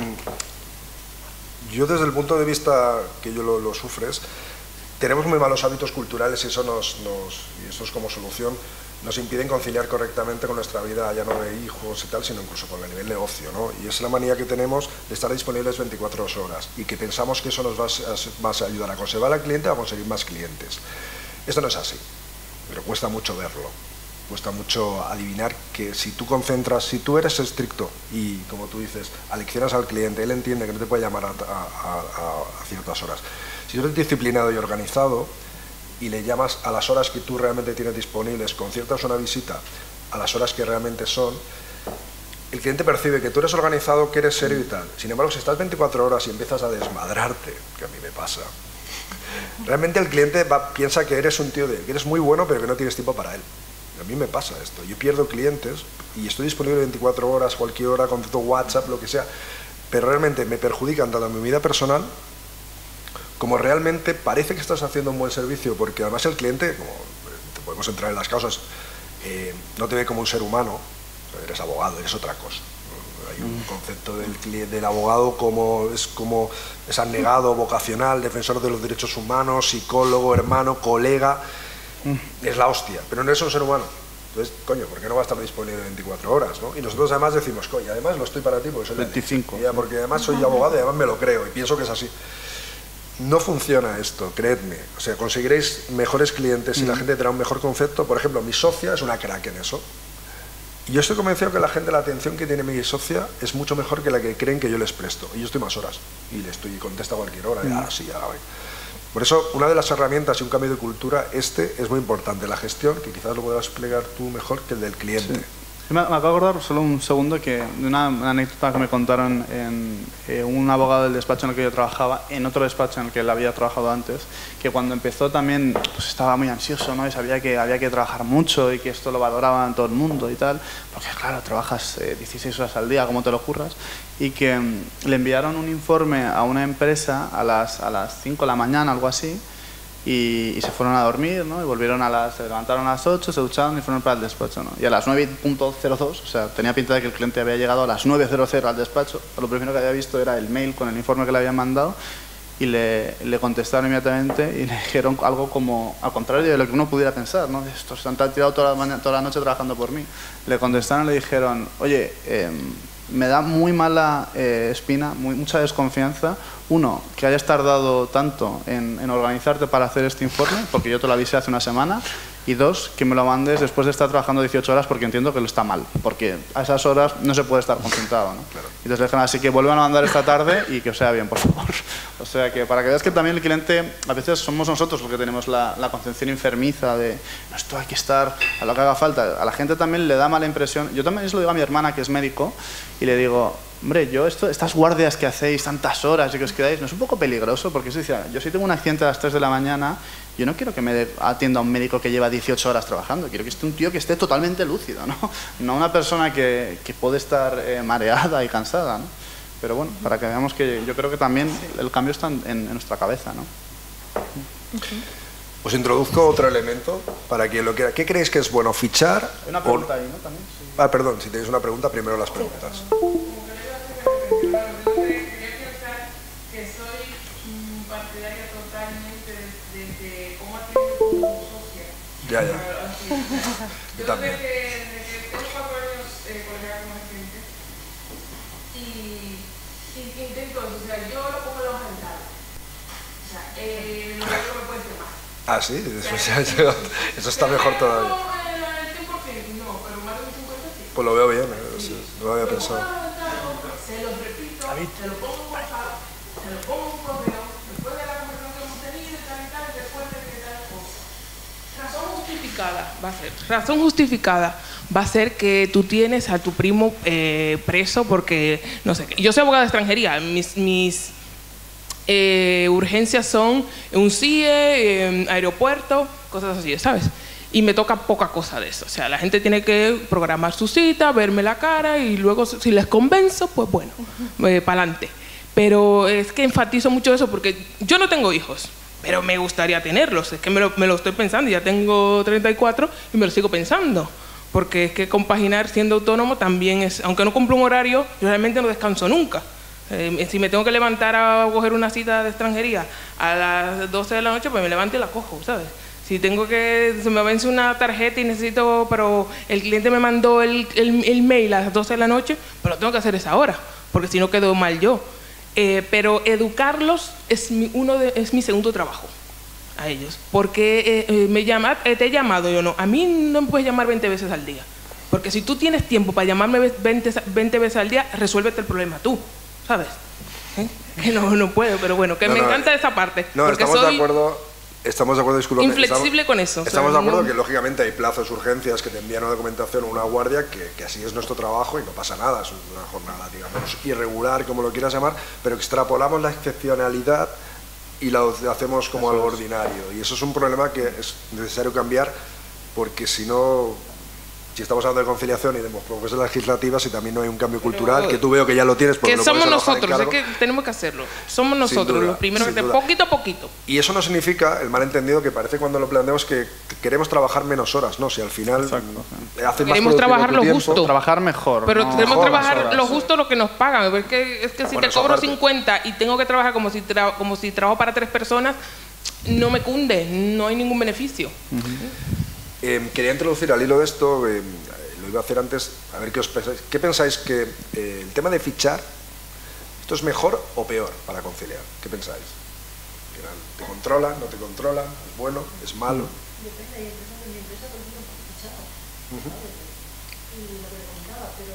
yo, desde el punto de vista que yo lo, lo sufres, tenemos muy malos hábitos culturales y eso, nos, nos, y eso es como solución. Nos impiden conciliar correctamente con nuestra vida, ya no de hijos y tal, sino incluso con el nivel de ocio, ¿no? Y es la manía que tenemos de estar disponibles veinticuatro horas y que pensamos que eso nos va a, va a ayudar a conservar al cliente, a conseguir más clientes. Esto no es así, pero cuesta mucho verlo, cuesta mucho adivinar que si tú concentras, si tú eres estricto y, como tú dices, aleccionas al cliente, él entiende que no te puede llamar a, a, a, a ciertas horas. Si tú eres disciplinado y organizado, y le llamas a las horas que tú realmente tienes disponibles, conciertas una visita a las horas que realmente son, el cliente percibe que tú eres organizado, que eres serio y tal. Sin embargo, si estás veinticuatro horas y empiezas a desmadrarte, que a mí me pasa, realmente el cliente va, piensa que eres un tío de, que eres muy bueno, pero que no tienes tiempo para él. A mí me pasa esto. Yo pierdo clientes y estoy disponible veinticuatro horas, cualquier hora, contesto WhatsApp, lo que sea, pero realmente me perjudican tanto en mi vida personal como realmente parece que estás haciendo un buen servicio, porque además el cliente, como podemos entrar en las causas, eh, no te ve como un ser humano. Eres abogado, eres otra cosa. Hay un concepto del, del abogado como es como es abnegado, vocacional, defensor de los derechos humanos, psicólogo, hermano, colega. Es la hostia, pero no es un ser humano. Entonces, coño, ¿por qué no va a estar disponible veinticuatro horas? ¿no? Y nosotros además decimos, coño, además lo estoy para ti porque soy veinticinco. Ya, porque además soy abogado y además me lo creo y pienso que es así. No funciona esto, creedme. O sea, conseguiréis mejores clientes y la gente tendrá un mejor concepto. Por ejemplo, mi socia es una crack en eso. Y yo estoy convencido que la gente, la atención que tiene mi socia es mucho mejor que la que creen que yo les presto. Y yo estoy más horas. Y le estoy contesta a cualquier hora. Y ahora sí, ahora voy. Por eso, una de las herramientas y un cambio de cultura, este es muy importante. La gestión, que quizás lo puedas explicar tú mejor que el del cliente. Sí. Me, me acabo de acordar solo un segundo que de una, una anécdota que me contaron en eh, un abogado del despacho en el que yo trabajaba, en otro despacho en el que él había trabajado antes, que cuando empezó también pues estaba muy ansioso, ¿no? Y sabía que había que trabajar mucho y que esto lo valoraban todo el mundo y tal, porque claro, trabajas eh, dieciséis horas al día, como te lo curras, y que mm, le enviaron un informe a una empresa a las, a las cinco de la mañana, algo así, Y, y se fueron a dormir, ¿no? Y volvieron a las, se levantaron a las ocho, se ducharon y fueron para el despacho, ¿no? Y a las nueve cero dos, o sea, tenía pinta de que el cliente había llegado a las nueve cero cero al despacho. Lo primero que había visto era el mail con el informe que le habían mandado y le, le contestaron inmediatamente y le dijeron algo como, al contrario de lo que uno pudiera pensar, ¿no? Estos se han tirado toda la, mañana, toda la noche trabajando por mí. Le contestaron y le dijeron, oye, eh, me da muy mala eh, espina, muy, mucha desconfianza. Uno, que hayas tardado tanto en, en organizarte para hacer este informe, porque yo te lo avisé hace una semana. Y dos, que me lo mandes después de estar trabajando dieciocho horas porque entiendo que lo está mal, porque a esas horas no se puede estar concentrado, ¿no? Claro. Entonces le dijeron, así que vuelvan a mandar esta tarde y que os sea bien, por favor. O sea, que para que veas que también el cliente, a veces somos nosotros los que tenemos la, la concepción enfermiza de no, esto hay que estar a lo que haga falta. A la gente también le da mala impresión. Yo también se lo digo a mi hermana, que es médico, y le digo, hombre, yo esto, estas guardias que hacéis, tantas horas y que os quedáis, ¿no es un poco peligroso? Porque eso dice, yo si tengo un accidente a las tres de la mañana, yo no quiero que me atienda un médico que lleva dieciocho horas trabajando, quiero que esté un tío que esté totalmente lúcido, ¿no? No una persona que, que puede estar eh, mareada y cansada, ¿no? Pero bueno, para que veamos que yo creo que también el cambio está en, en nuestra cabeza, ¿no? Okay. Os introduzco otro elemento para quien lo quiera. ¿Qué creéis que es bueno, fichar? Hay una pregunta o... ahí, ¿no? También, sí. Ah, perdón, si tenéis una pregunta, primero las preguntas. Ya, ya. Yo también. Desde que, desde que tengo cuatro años eh, colegiada como agente y, y intento eso, o sea, yo lo pongo en la hoja de entrada. O sea, eh, no creo que me puede ser más. Ah, sí, eso, o sea, eso, eso está mejor todavía. No, el cien por ciento no, pero más del cincuenta por ciento sí. Pues lo veo bien, ¿eh? Sí, no lo había pensado. Se lo repito, se lo pongo en WhatsApp, se lo pongo en un correo, después de la conversación que hemos tenido y tal y tal, después de que tal cosa. Razón justificada va a ser. Razón justificada va a ser que tú tienes a tu primo eh, preso porque, no sé, yo soy abogada de extranjería, mis, mis eh, urgencias son un C I E, eh, aeropuerto, cosas así, ¿sabes? Y me toca poca cosa de eso. O sea, la gente tiene que programar su cita, verme la cara y luego si les convenzo, pues bueno, eh, para adelante. Pero es que enfatizo mucho eso porque yo no tengo hijos, pero me gustaría tenerlos. Es que me lo, me lo estoy pensando, ya tengo treinta y cuatro y me lo sigo pensando. Porque es que compaginar siendo autónomo también es, aunque no cumplo un horario, yo realmente no descanso nunca. Eh, si me tengo que levantar a coger una cita de extranjería a las doce de la noche, pues me levanto y la cojo, ¿sabes? Si tengo que, se me vence una tarjeta y necesito, pero el cliente me mandó el, el, el mail a las doce de la noche, pero lo tengo que hacer esa hora, porque si no quedo mal yo. Eh, pero educarlos es mi, uno de, es mi segundo trabajo a ellos, porque eh, eh, me llama, eh, te he llamado, yo no, a mí no me puedes llamar veinte veces al día, porque si tú tienes tiempo para llamarme veinte, veinte veces al día, resuélvete el problema tú, ¿sabes? ¿Eh? Que no, no puedo, pero bueno, que no, me no, encanta esa parte. No, porque estamos soy... de acuerdo, Estamos de acuerdo, disculpa. Inflexible estamos, con eso. Estamos o sea, de acuerdo no... que lógicamente hay plazos, urgencias, que te envían una documentación o una guardia, que, que así es nuestro trabajo y no pasa nada, es una jornada, digamos, irregular, como lo quieras llamar, pero extrapolamos la excepcionalidad y la hacemos como algo ordinario. Y eso es un problema que es necesario cambiar, porque si no... Si estamos hablando de conciliación y de propuestas legislativas, y también no hay un cambio cultural, Pero, que tú veo que ya lo tienes, porque que lo somos puedes nosotros, es que tenemos que hacerlo. Somos nosotros duda, los primeros, que poquito a poquito. Y eso no significa, el malentendido que parece cuando lo planteamos, que queremos trabajar menos horas, ¿no? Si al final Exacto, hace más queremos trabajar lo tiempo, justo. Trabajar mejor. Pero no, queremos mejor trabajar lo justo lo que nos pagan. Porque es que si bueno, te cobro cincuenta y tengo que trabajar como si, tra como si trabajo para tres personas, no me cunde, no hay ningún beneficio. Uh-huh. eh, quería introducir al hilo de esto... Eh, lo iba a hacer antes, a ver qué os pensáis. ¿Qué pensáis que eh, el tema de fichar, esto es mejor o peor para conciliar? ¿Qué pensáis? ¿Te controlan, no te controlan? ¿Es bueno, es malo? Depende, en mi empresa, por ejemplo, hemos fichado, ¿sabes? Y lo que le comentaba, pero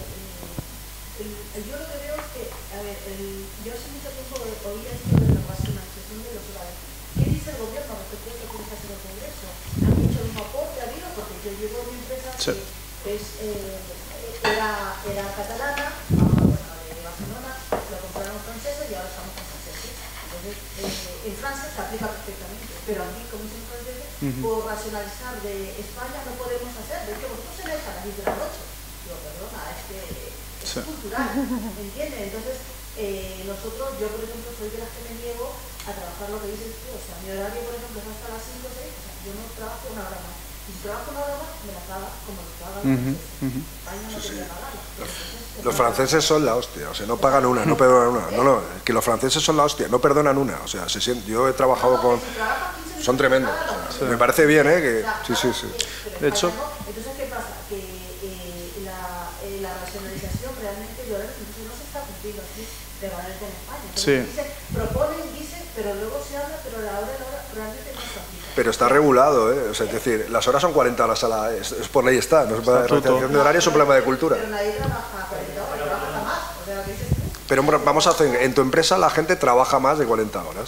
eh, el, el, yo lo que veo es que, a ver, el, yo hace mucho tiempo oía esto de la racionalización de los horarios. ¿Qué dice el gobierno respecto a esto que tiene que hacer el Congreso? ¿Han hecho un aporte? ¿Ha habido? Porque yo llevo a mi empresa sí. que es, eh, era, era catalana, bueno, de Barcelona, lo compraron franceses y ahora estamos con franceses. Entonces, eh, en Francia se aplica perfectamente, pero aquí, como son franceses, uh-huh. por racionalizar de España no podemos hacer, de que vosotros se dejan a las diez de la noche. Digo, perdona, es que es sí. cultural, ¿me entiendes? Entonces, eh, nosotros, yo por ejemplo, soy de las que me niego a trabajar lo que dices tú, o sea, mi horario, por ejemplo, es hasta las cinco o seis, o sea, yo no trabajo una hora más. Y si trabajo una hora más, me la paga como lo paga los franceses. Uh-huh, uh-huh. España no sí, sí. Los, los franceses son la hostia, o sea, no pagan una, no perdonan una. No, no, que los franceses son la hostia, no perdonan una. O sea, se siente, yo he trabajado con... Son tremendos. O sea, sí. Me parece bien, ¿eh? Que, sí, sí, sí. De hecho... Entonces, ¿qué pasa? Que eh, la, eh, la racionalización realmente de horarios no se está cumpliendo así de manera en España. Entonces, sí. dicen, proponen, dicen, pero luego se habla, pero la hora de la hora realmente no se aplica. Pero está regulado, ¿eh? O sea, es decir, las horas son cuarenta horas a la... Es, es por ley está, no es para realización de horario, es un problema de cultura. Pero nadie trabaja cuarenta horas, trabaja más, o sea, ¿qué dices tú? Pero vamos a hacer, en tu empresa la gente trabaja más de cuarenta horas.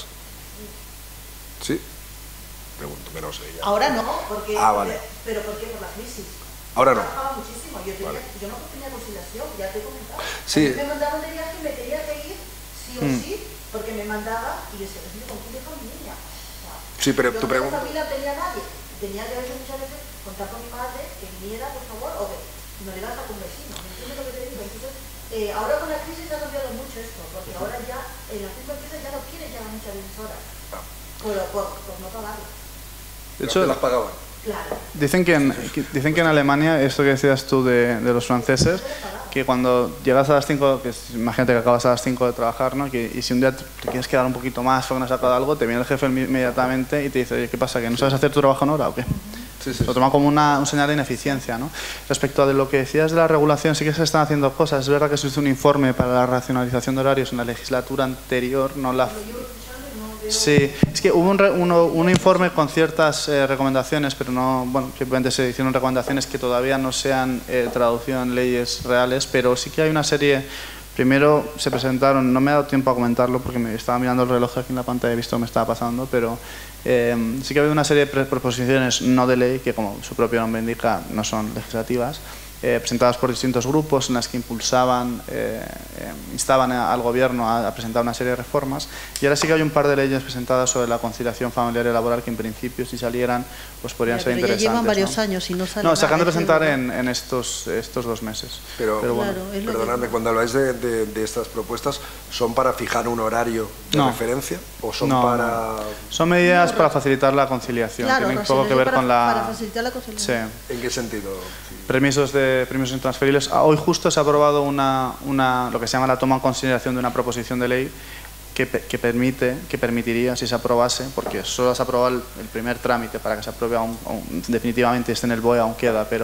¿Sí? Pregunto, que no sé ya. Ahora no, porque... Ah, vale. ¿Pero por qué? Por la crisis. Ahora no. Trabajaba muchísimo, yo, tenía, vale. yo no tenía conciliación, ya te he comentado. Sí. A mí me mandaban de viaje y me tenía que ir sí o mm. sí, porque me mandaba y yo decía, ¿con quién dejo a mi niña? Sí, pero yo tu pregunta... familia no tenía nadie. Tenía que a veces, muchas veces, contar con mi madre que viniera, por favor, o que no le das a un vecino. ¿Me entiendes lo que te digo? Entonces, eh, ahora con la crisis ha cambiado mucho esto, porque ahora ya en la misma empresa ya no quieren llevar muchas veces horas, por, por, por no pagarlas. De hecho, las pagaban. Claro. Dicen que, en, que, dicen que en Alemania, esto que decías tú de, de los franceses, que cuando llegas a las cinco, que es, imagínate que acabas a las cinco de trabajar, ¿no? Que, y si un día te quieres quedar un poquito más porque no has sacado algo, te viene el jefe inmediatamente y te dice, oye, ¿qué pasa? ¿Que no sabes hacer tu trabajo en hora o qué? Sí, sí, lo toma como una, un señal de ineficiencia, ¿no? Respecto a de lo que decías de la regulación, sí que se están haciendo cosas. Es verdad que se hizo un informe para la racionalización de horarios en la legislatura anterior, no la... Sí, es que hubo un, re, uno, un informe con ciertas eh, recomendaciones, pero no, bueno, simplemente se hicieron recomendaciones que todavía no se han eh, traducido en leyes reales, pero sí que hay una serie. Primero se presentaron, no me ha dado tiempo a comentarlo porque me estaba mirando el reloj aquí en la pantalla, he visto que me estaba pasando, pero eh, sí que ha habido una serie de proposiciones no de ley que, como su propio nombre indica, no son legislativas. Eh, presentadas por distintos grupos en las que impulsaban, eh, eh, instaban a, al gobierno a, a presentar una serie de reformas, y ahora sí que hay un par de leyes presentadas sobre la conciliación familiar y laboral que en principio si salieran pues podrían ya, ser pero interesantes. Ya llevan varios ¿no? años y no salen. No, se acaban de presentar en, en estos, estos dos meses. Pero, claro, bueno, perdonadme, cuando habláis de, de, de estas propuestas, ¿son para fijar un horario de no. referencia o son no, para...? No. Son medidas no, para facilitar la conciliación, claro, tienen poco que ver para, con la... Para facilitar la conciliación. Sí. ¿En qué sentido? Sí. Permisos, de, permisos intransferibles. Hoy justo se ha aprobado una, una, lo que se llama la toma en consideración de una proposición de ley que, que, permite, que permitiría, si se aprobase, porque solo se ha aprobado el, el primer trámite para que se apruebe aún, aún, definitivamente esté en el B O E, aún queda, pero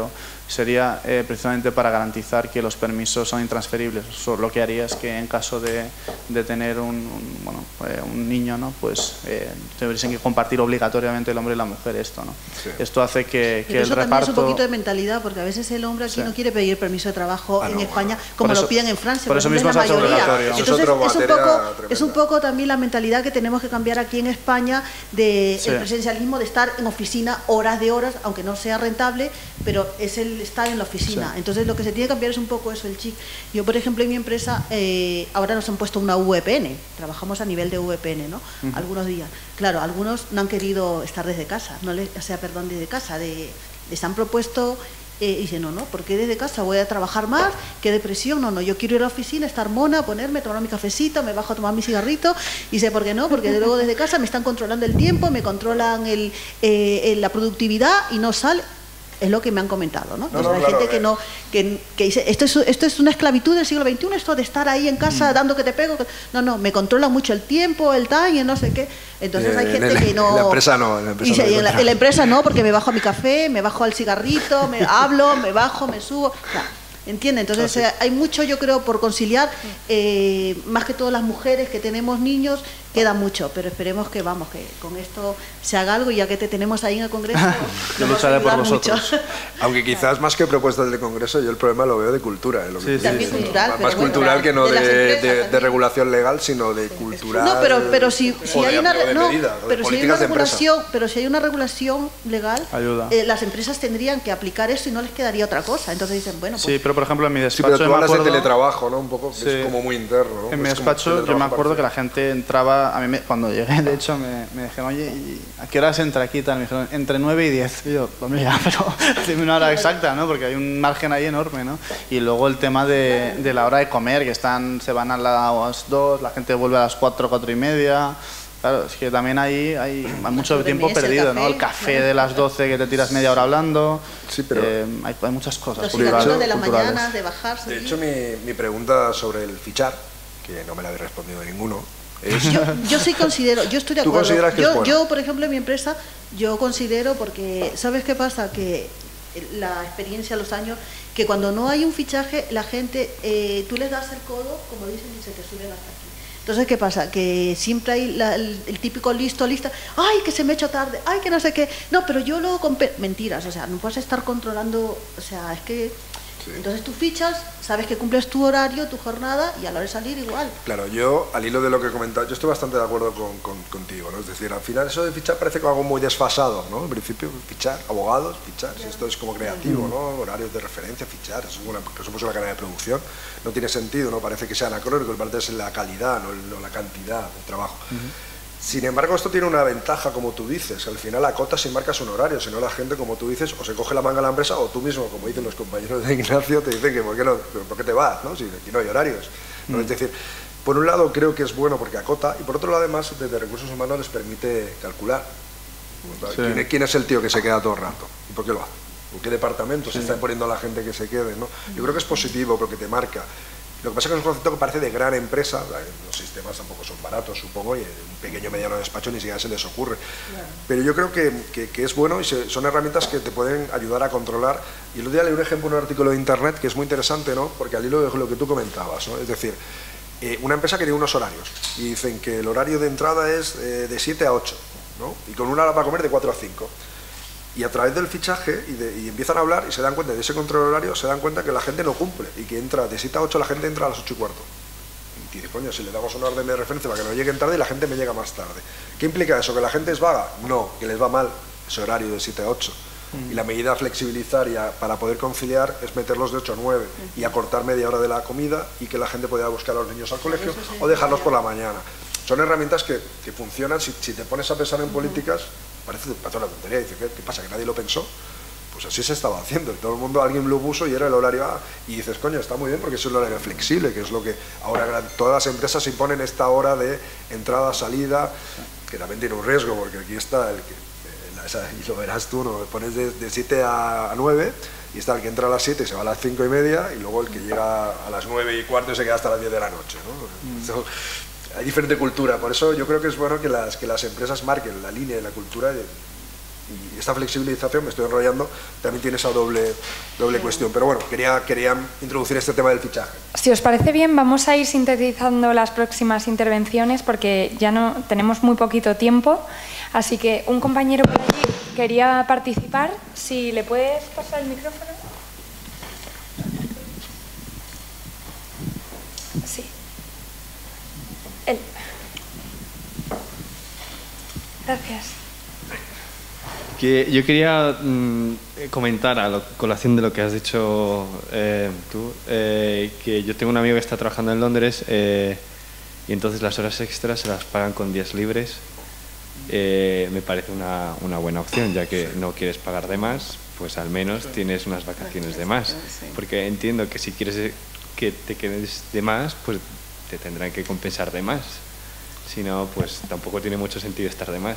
sería eh, precisamente para garantizar que los permisos son intransferibles. Eso lo que haría es que en caso de, de tener un, un, bueno, eh, un niño, ¿no? Pues eh, tuviesen que compartir obligatoriamente el hombre y la mujer esto, ¿no? Sí. Esto hace que, que Pero el eso reparto... también es un poquito de mentalidad, porque a veces el hombre aquí Sí. no quiere pedir permiso de trabajo Ah, en no, España bueno. como Por eso- lo piden en Francia. por eso ejemplo, mismo es la se hace mayoría. obligatorio. Entonces Eso es otra es un, materia poco, tremenda. es un poco también la mentalidad que tenemos que cambiar aquí en España de Sí. el presencialismo, de estar en oficina horas de horas, aunque no sea rentable, pero es el estar en la oficina. Sí. Entonces lo que se tiene que cambiar es un poco eso, el chip. Yo, por ejemplo, en mi empresa eh, ahora nos han puesto una V P N, trabajamos a nivel de V P N, ¿no? Ujú. Algunos días. Claro, algunos no han querido estar desde casa, no les, o sea, perdón, desde casa, de, les han propuesto eh, y dicen, no, no, porque desde casa voy a trabajar más, qué depresión, no, no, yo quiero ir a la oficina, estar mona, ponerme, tomar mi cafecito, me bajo a tomar mi cigarrito, y sé por qué no, porque luego desde casa me están controlando el tiempo, me controlan el, eh, la productividad y no sale. Es lo que me han comentado, ¿no? Entonces no, hay claro, gente que eh. no que, que dice, esto es, esto es una esclavitud del siglo veintiuno, esto de estar ahí en casa Mm. dando que te pego. que- No, no, me controla mucho el tiempo, el time, no sé qué. Entonces hay Eh, gente en el- que no... en la empresa no, en la empresa Y no sí, hay en, la, control. en la empresa no, porque me bajo a mi café, me bajo al cigarrito, me hablo, me bajo, me subo. O sea, ¿entiende? Entonces Ah, sí. eh, hay mucho, yo creo, por conciliar, eh, más que todas las mujeres que tenemos niños, queda mucho, pero esperemos que, vamos, que con esto se haga algo, y ya que te tenemos ahí en el Congreso, Yo nos lucharé vas a por ayudar vosotros. mucho. Aunque quizás más que propuestas de Congreso, yo el problema lo veo de cultura. ¿eh? Lo que Sí, tú sí, dices, sí. ¿no? Cultural, Más, pero más bueno, cultural que no de de, las empresas de- de también. regulación legal, sino de cultural. No, pero, pero si, si o de- hay una, o de no, medida, o de pero si hay una políticas de empresa. regulación, pero si hay una regulación legal, Ayuda. eh, las empresas tendrían que aplicar eso y no les quedaría otra cosa. Entonces dicen, bueno, pues Sí, pero por ejemplo en mi Sí, despacho pero tú me hablas acuerdo- de teletrabajo, ¿no? Un poco, que Sí. es como muy interno, ¿no? En mi Es como despacho yo me teletrabajo acuerdo que parcial. la gente entraba, a mí me- cuando llegué de hecho me, me dijeron, oye, ¿y ¿a qué horas entra aquí? Y tal, me dijeron, entre nueve y diez. Y yo, hombre, ya, pero dime una hora exacta, ¿no? Porque hay un margen ahí enorme, ¿no? Y luego el tema de, de la hora de comer, que están, se van a las dos, la gente vuelve a las cuatro, cuatro y media. Claro, es que también hay, hay, hay mucho tiempo sobremesa, el perdido, ¿no? café, El café claro. de las doce que te tiras media hora hablando. Sí, pero... Eh, hay, hay muchas cosas los culturales. cigarrillos de la culturales. mañana, de bajar, De subir. hecho, mi, mi pregunta sobre el fichar, que no me la habéis respondido ninguno, es... Yo, yo sí considero, yo estoy de ¿Tú acuerdo. consideras que yo, es bueno? yo, por ejemplo, en mi empresa, yo considero, porque, ¿sabes qué pasa? Que la experiencia, los años, que cuando no hay un fichaje, la gente, eh, tú les das el codo, como dicen, y se te suben hasta aquí. Entonces, ¿qué pasa? Que siempre hay la- el, el típico listo, lista, ay, que se me ha hecho tarde, ay, que no sé qué. No, pero yo lo... compe-". Mentiras, o sea, no puedes estar controlando, o sea, es que... Entonces tú fichas, sabes que cumples tu horario, tu jornada, y a la hora de salir igual. Claro, yo, al hilo de lo que he comentado, yo estoy bastante de acuerdo con, con- contigo, ¿no? Es decir, al final eso de fichar parece como algo muy desfasado, ¿no? En principio, fichar, abogados, fichar, si esto es como creativo, ¿no? Horarios de referencia, fichar, eso es una, que somos una cadena de producción, no tiene sentido, ¿no? Parece que sea anacrónico, el parte es la calidad, no, el- no la cantidad del trabajo. Sin embargo, esto tiene una ventaja, como tú dices, al final acotas y marcas un horario, si no la gente, como tú dices, o se coge la manga a la empresa, o tú mismo, como dicen los compañeros de Ignacio, te dicen que ¿por qué, no, ¿por qué te vas? ¿No? Si aquí no hay horarios. ¿no? Mm. Es decir, por un lado creo que es bueno porque acota, y por otro lado además desde recursos humanos les permite calcular. O sea, Sí. ¿quién, es- quién es el tío que se queda todo el rato? ¿Y por qué lo hace? ¿En qué departamento se Sí. está poniendo a la gente que se quede? ¿no? Yo creo que es positivo porque te marca. Lo que pasa es que es un concepto que parece de gran empresa, los sistemas tampoco son baratos, supongo, y un pequeño mediano despacho ni siquiera se les ocurre. Pero yo creo que, que- que es bueno y se- son herramientas que te pueden ayudar a controlar. Y el otro día leí un ejemplo en un artículo de internet que es muy interesante, ¿no? Porque al hilo de lo que tú comentabas, ¿no? Es decir, eh, una empresa que tiene unos horarios y dicen que el horario de entrada es eh, de siete a ocho, ¿no? Y con una hora para comer de cuatro a cinco. Y a través del fichaje, y, de- y empiezan a hablar y se dan cuenta de ese control horario, se dan cuenta que la gente no cumple y que entra de siete a ocho, la gente entra a las ocho y cuarto. Y dice, coño, si le damos una orden de referencia para que no lleguen tarde y la gente me llega más tarde. ¿Qué implica eso? ¿Que la gente es vaga? No, que les va mal ese horario de siete a ocho. Y la medida a flexibilizar y a- para poder conciliar es meterlos de ocho a nueve y acortar media hora de la comida y que la gente pueda buscar a los niños al colegio o dejarlos por la mañana. Son herramientas que, que funcionan. Si, si te pones a pensar en políticas, parece, parece una tontería. Dices, ¿qué, ¿qué pasa? ¿Que nadie lo pensó? Pues así se estaba haciendo. Todo el mundo, alguien lo puso y era el horario A. Y dices, coño, está muy bien porque es el horario flexible, que es lo que ahora gran- todas las empresas imponen esta hora de entrada, salida, que también tiene un riesgo, porque aquí está el que, eh, la- esa- y lo verás tú, ¿no? Pones de, de siete a nueve y está el que entra a las siete y se va a las cinco y media y luego el que llega a las nueve y cuarto y se queda hasta las diez de la noche, ¿no? Eso- hay diferente cultura, por eso yo creo que es bueno que las, que las empresas marquen la línea de la cultura y, y esta flexibilización, me estoy enrollando, también tiene esa doble, doble cuestión. Pero bueno, quería, quería introducir este tema del fichaje. Si os parece bien, vamos a ir sintetizando las próximas intervenciones porque ya no tenemos muy poquito tiempo. Así que un compañero por allí quería participar. Si le puedes pasar el micrófono. Sí. Él. Gracias. Que yo quería mmm, comentar a la colación de lo que has dicho eh, tú, eh, que yo tengo un amigo que está trabajando en Londres eh, y entonces las horas extras se las pagan con días libres. Eh, me parece una, una buena opción, ya que no quieres pagar de más, pues al menos tienes unas vacaciones de más. Porque entiendo que si quieres que te quedes de más, pues te tendrán que compensar de más. Si no, pues tampoco tiene mucho sentido estar de más.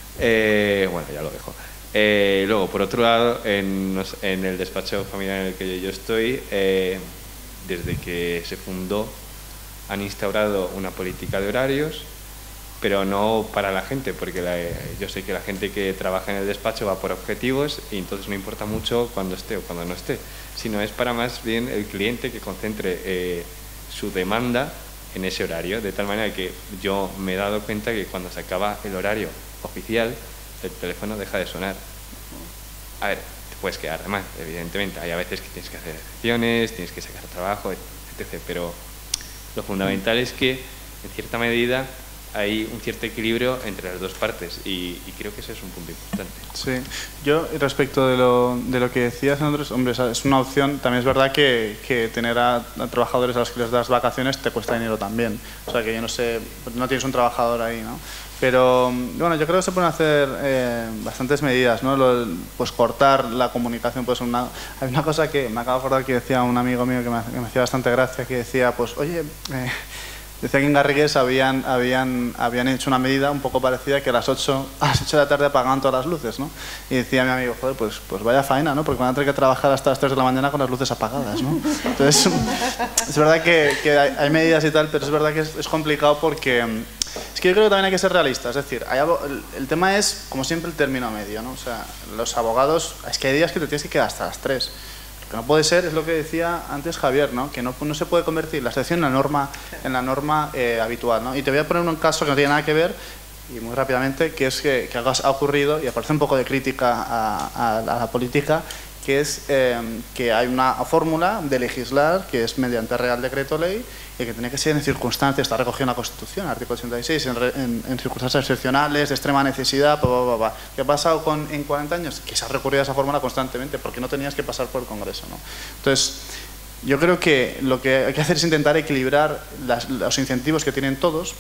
Eh, bueno, ya lo dejo. Eh, luego, por otro lado, en, en el despacho familiar en el que yo estoy, eh, desde que se fundó, han instaurado una política de horarios, pero no para la gente, porque la, yo sé que la gente que trabaja en el despacho va por objetivos y entonces no importa mucho cuando esté o cuando no esté, sino es para más bien el cliente que concentre eh, su demanda en ese horario, de tal manera que yo me he dado cuenta que cuando se acaba el horario oficial, el teléfono deja de sonar. A ver, te puedes quedar de más, evidentemente, hay a veces que tienes que hacer excepciones, tienes que sacar trabajo, etcétera, pero lo fundamental es que, en cierta medida, hay un cierto equilibrio entre las dos partes y, y creo que ese es un punto importante. Sí, yo respecto de lo, de lo que decías, Andrés, hombre, es una opción. También es verdad que, que tener a, a trabajadores a los que les das vacaciones te cuesta dinero también. O sea que yo no sé, no tienes un trabajador ahí, ¿no? Pero bueno, yo creo que se pueden hacer eh, bastantes medidas, ¿no? Lo, pues cortar la comunicación, pues una, hay una cosa que me acabo de acordar que decía un amigo mío que me, que me hacía bastante gracia, que decía, pues oye, eh, decía que en Garrigues habían, habían, habían hecho una medida un poco parecida, que a las ocho, a las ocho de la tarde apagaban todas las luces, ¿no? Y decía mi amigo, joder, pues, pues vaya faena, ¿no? Porque van a tener que trabajar hasta las tres de la mañana con las luces apagadas, ¿no? Entonces, es verdad que, que hay, hay medidas y tal, pero es verdad que es, es complicado porque es que yo creo que también hay que ser realistas. Es decir, hay, el, el tema es, como siempre, el término medio, ¿no? O sea, los abogados, es que hay días que te tienes que quedar hasta las tres. Lo que no puede ser es lo que decía antes Javier, ¿no? Que no, no se puede convertir la excepción en la norma, en la norma eh, habitual, ¿no? Y te voy a poner un caso que no tiene nada que ver, y muy rápidamente, que es que, que ha ocurrido, y aparece un poco de crítica a, a, a la política, que es eh, que hay una fórmula de legislar que es mediante Real Decreto Ley y que tiene que ser en circunstancias, está recogido en la Constitución, artículo ochenta y seis, en, en, en circunstancias excepcionales, de extrema necesidad, bla, bla, bla. ¿Qué ha pasado con, en cuarenta años? Que se ha recurrido a esa fórmula constantemente porque no tenías que pasar por el Congreso, ¿no? Entonces, yo creo que lo que hay que hacer es intentar equilibrar las, los incentivos que tienen todos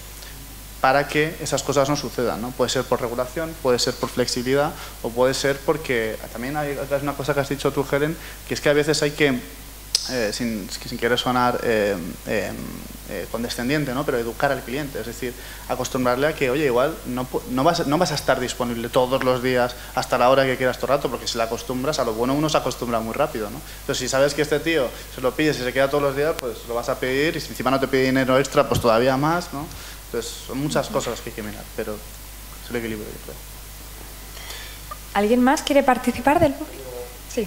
para que esas cosas no sucedan, ¿no? Puede ser por regulación, puede ser por flexibilidad o puede ser porque también hay una cosa que has dicho tú, Helen, que es que a veces hay que, eh, sin, sin querer sonar eh, eh, eh, condescendiente, ¿no? Pero educar al cliente, es decir, acostumbrarle a que, oye, igual no, no, vas, no vas a estar disponible todos los días hasta la hora que quieras todo el rato, porque si la acostumbras, a lo bueno uno se acostumbra muy rápido, ¿no? Entonces, si sabes que este tío se lo pides y se queda todos los días, pues lo vas a pedir y si encima no te pide dinero extra, pues todavía más, ¿no? Entonces, son muchas cosas que hay que mirar, pero es el equilibrio, yo creo. ¿Alguien más quiere participar del público? Sí.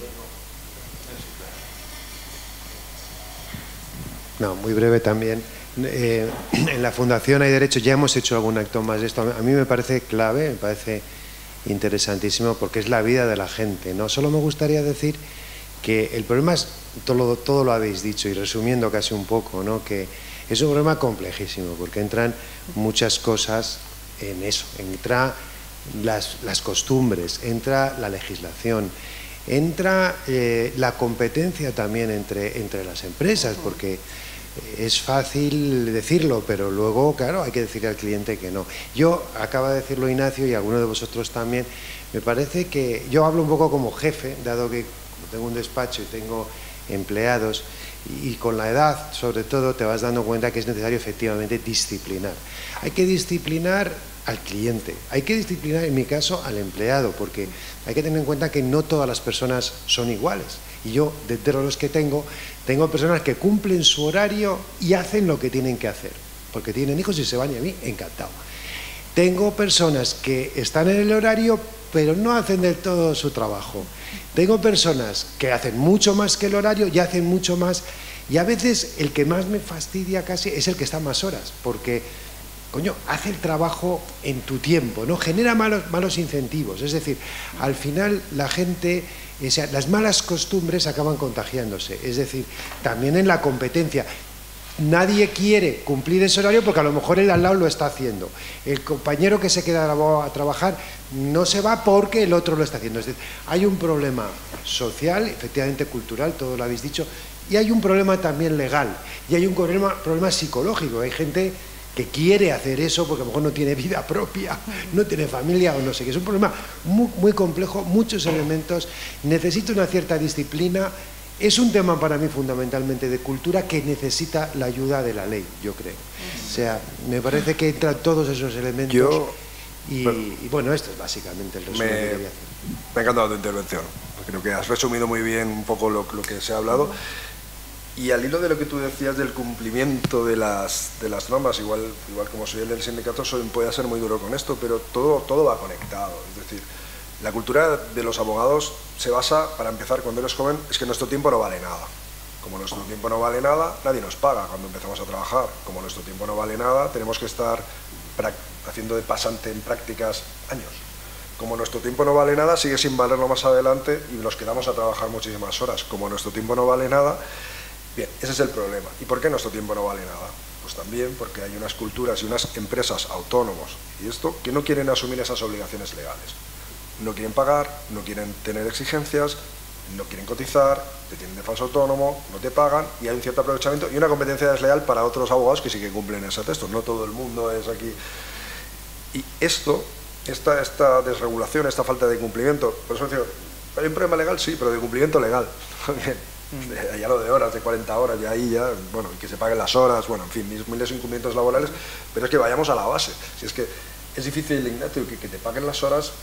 No, muy breve también. Eh, en la Fundación Hay Derecho ya hemos hecho algún acto más de esto. A mí me parece clave, me parece interesantísimo porque es la vida de la gente, ¿no? Solo me gustaría decir que el problema es, todo, todo lo habéis dicho y resumiendo casi un poco, ¿no? Que es un problema complejísimo porque entran muchas cosas en eso. Entra las, las costumbres, entra la legislación, entra eh, la competencia también entre, entre las empresas, porque es fácil decirlo, pero luego, claro, hay que decirle al cliente que no. Yo, acaba de decirlo Ignacio y alguno de vosotros también, me parece que yo hablo un poco como jefe, dado que tengo un despacho y tengo empleados, y con la edad, sobre todo, te vas dando cuenta que es necesario efectivamente disciplinar. Hay que disciplinar al cliente, hay que disciplinar, en mi caso, al empleado, porque hay que tener en cuenta que no todas las personas son iguales. Y yo, de los que tengo, tengo personas que cumplen su horario y hacen lo que tienen que hacer, porque tienen hijos y se van y a mí, encantado. Tengo personas que están en el horario pero no hacen del todo su trabajo. Tengo personas que hacen mucho más que el horario y hacen mucho más, y a veces el que más me fastidia casi es el que está más horas, porque, coño, hace el trabajo en tu tiempo, ¿no? Genera malos, malos incentivos, es decir, al final la gente, o sea, las malas costumbres acaban contagiándose, es decir, también en la competencia. Nadie quiere cumplir ese horario porque a lo mejor el al lado lo está haciendo. El compañero que se queda a trabajar no se va porque el otro lo está haciendo. Es decir, hay un problema social, efectivamente cultural, todo lo habéis dicho, y hay un problema también legal, y hay un problema, problema psicológico. Hay gente que quiere hacer eso porque a lo mejor no tiene vida propia, no tiene familia o no sé qué. Es un problema muy, muy complejo, muchos elementos, necesita una cierta disciplina. Es un tema para mí fundamentalmente de cultura que necesita la ayuda de la ley, yo creo. O sea, me parece que entran todos esos elementos yo, y, bueno, y bueno, esto es básicamente el resumen me, que quería hacer. Me ha encantado tu intervención, creo que has resumido muy bien un poco lo, lo que se ha hablado. Y al hilo de lo que tú decías del cumplimiento de las, de las normas, igual, igual como soy el del sindicato, soy, puede ser muy duro con esto, pero todo, todo va conectado, es decir, la cultura de los abogados se basa, para empezar, cuando eres joven, es que nuestro tiempo no vale nada. Como nuestro tiempo no vale nada, nadie nos paga cuando empezamos a trabajar. Como nuestro tiempo no vale nada, tenemos que estar haciendo de pasante en prácticas años. Como nuestro tiempo no vale nada, sigue sin valerlo más adelante y nos quedamos a trabajar muchísimas horas. Como nuestro tiempo no vale nada, bien, ese es el problema. ¿Y por qué nuestro tiempo no vale nada? Pues también porque hay unas culturas y unas empresas autónomos y esto que no quieren asumir esas obligaciones legales. No quieren pagar, no quieren tener exigencias, no quieren cotizar, te tienen de falso autónomo, no te pagan y hay un cierto aprovechamiento y una competencia desleal para otros abogados que sí que cumplen ese texto. No todo el mundo es aquí. Y esto, esta, esta desregulación, esta falta de cumplimiento, por eso digo, ¿hay un problema legal? Sí, pero de cumplimiento legal. Ya lo de horas, de cuarenta horas, ya ahí ya, bueno, que se paguen las horas, bueno, en fin, miles de incumplimientos laborales, pero es que vayamos a la base. Si es que es difícil, Ignacio, que, que te paguen las horas.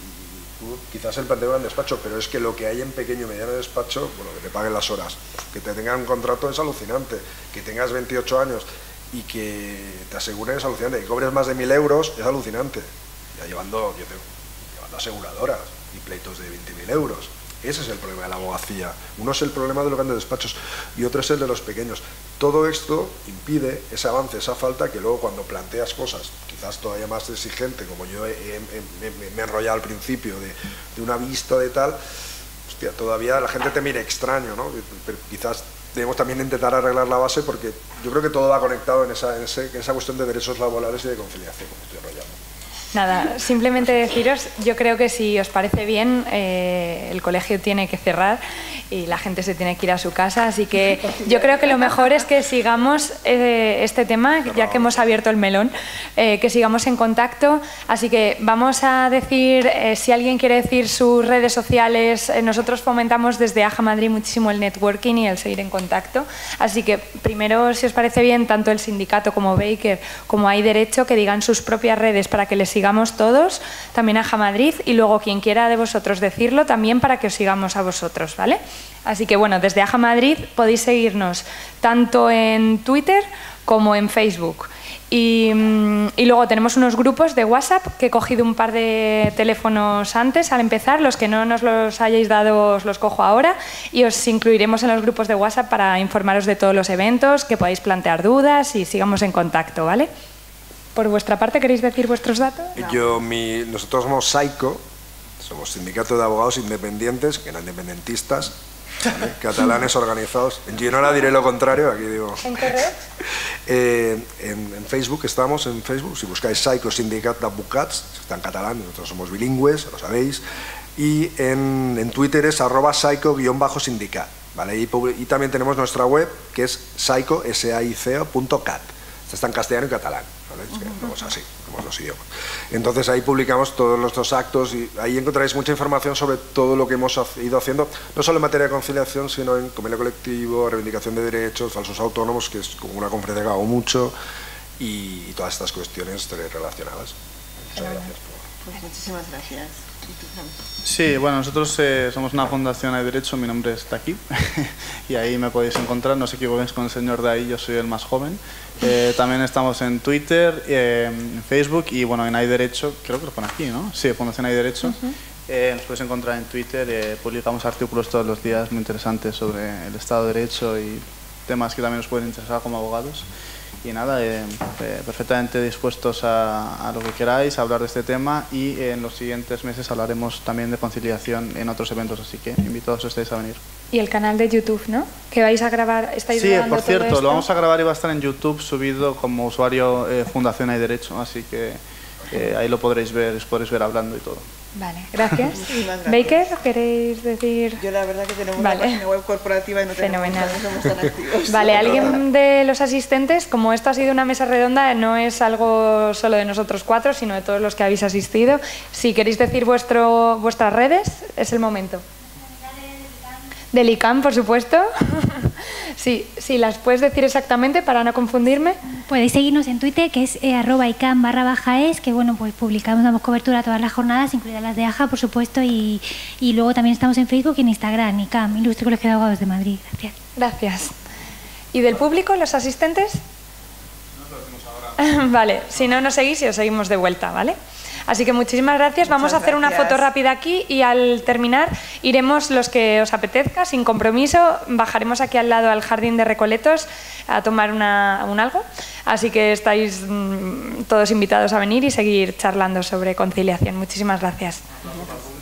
Quizás el planteo en despacho, pero es que lo que hay en pequeño y mediano despacho, bueno, que te paguen las horas, que te tengan un contrato es alucinante, que tengas veintiocho años y que te aseguren es alucinante, que cobres más de mil euros es alucinante, ya llevando, yo tengo, llevando aseguradoras y pleitos de veinte mil euros. Ese es el problema de la abogacía. Uno es el problema de los grandes despachos y otro es el de los pequeños. Todo esto impide ese avance, esa falta que luego cuando planteas cosas, quizás todavía más exigente, como yo he, he, he, me he enrollado al principio, de, de una vista de tal, hostia, todavía la gente te mira extraño, ¿no? Pero quizás debemos también intentar arreglar la base porque yo creo que todo va conectado en esa, en ese, en esa cuestión de derechos laborales y de conciliación, como estoy enrollando. Nada, simplemente deciros, yo creo que si os parece bien, eh, el colegio tiene que cerrar y la gente se tiene que ir a su casa, así que yo creo que lo mejor es que sigamos eh, este tema, ya que hemos abierto el melón, eh, que sigamos en contacto, así que vamos a decir, eh, si alguien quiere decir sus redes sociales, eh, nosotros fomentamos desde AJA Madrid muchísimo el networking y el seguir en contacto, así que primero, si os parece bien, tanto el sindicato como Baker, como Hay Derecho, que digan sus propias redes para que les sigamos sigamos todos, también AJA Madrid y luego quien quiera de vosotros decirlo también para que os sigamos a vosotros, ¿vale? Así que bueno, desde AJA Madrid podéis seguirnos tanto en Twitter como en Facebook. Y, y luego tenemos unos grupos de WhatsApp que he cogido un par de teléfonos antes al empezar, los que no nos los hayáis dado os los cojo ahora y os incluiremos en los grupos de WhatsApp para informaros de todos los eventos, que podáis plantear dudas y sigamos en contacto, ¿vale? Por vuestra parte, ¿queréis decir vuestros datos? Yo, mi, nosotros somos SAICO, somos Sindicato de Abogados Independientes, que no independentistas, ¿vale? Catalanes organizados. En Girona diré lo contrario, aquí digo... ¿En correo? Eh, en, en Facebook estamos, en Facebook, si buscáis SAICO Sindicat d'Advocats, está en catalán, nosotros somos bilingües, lo sabéis, y en, en Twitter es arroba saico-sindicat, ¿vale? Y, y también tenemos nuestra web, que es saico, S A I C O punto cat. Está en castellano y catalán, ¿vale? Es que somos así, somos los idiomas. Entonces ahí publicamos todos nuestros actos y ahí encontraréis mucha información sobre todo lo que hemos ido haciendo, no solo en materia de conciliación, sino en convenio colectivo, reivindicación de derechos, falsos autónomos, que es como una conferencia que hago mucho, y, y todas estas cuestiones relacionadas. Muchas gracias por... Pues muchísimas gracias. Sí, bueno, nosotros eh, somos una fundación Hay Derecho, mi nombre está aquí y ahí me podéis encontrar, no os equivoquéis con el señor de ahí, yo soy el más joven. Eh, también estamos en Twitter, eh, en Facebook y bueno, en Hay Derecho, creo que lo pone aquí, ¿no? Sí, Fundación Hay Derecho. Uh-huh. eh, nos podéis encontrar en Twitter, eh, publicamos artículos todos los días muy interesantes sobre el Estado de Derecho y temas que también nos pueden interesar como abogados. Y nada, eh, eh, perfectamente dispuestos a, a lo que queráis, a hablar de este tema y eh, en los siguientes meses hablaremos también de conciliación en otros eventos, así que invitados estáis a venir. Y el canal de YouTube, ¿no? Que vais a grabar, estáis Sí, grabando por cierto, todo esto. lo vamos a grabar y va a estar en YouTube subido como usuario eh, Fundación Hay Derecho, así que eh, ahí lo podréis ver, os podréis ver hablando y todo. Vale, gracias. gracias. Baker, ¿queréis decir? Yo la verdad que tenemos vale. una página web corporativa y no tenemos, Fenomenal. no somos tan activos. Vale, alguien de los asistentes, como esto ha sido una mesa redonda, no es algo solo de nosotros cuatro, sino de todos los que habéis asistido. Si queréis decir vuestro, vuestras redes, es el momento. Del I C A M, por supuesto. Sí, sí, las puedes decir exactamente para no confundirme. Podéis seguirnos en Twitter, que es eh, arroba icam barra baja es, que bueno, pues publicamos, damos cobertura a todas las jornadas, incluidas las de A J A, por supuesto, y, y luego también estamos en Facebook y en Instagram, I C A M, Ilustre Colegio de Abogados de Madrid. Gracias. Gracias. ¿Y del público, los asistentes? No lo decimos ahora. Vale, si no nos seguís y os seguimos de vuelta, ¿vale? Así que muchísimas gracias. Muchas Vamos a hacer gracias. Una foto rápida aquí y al terminar iremos los que os apetezca, sin compromiso. Bajaremos aquí al lado al Jardín de Recoletos a tomar una, un algo. Así que estáis mmm, todos invitados a venir y seguir charlando sobre conciliación. Muchísimas gracias.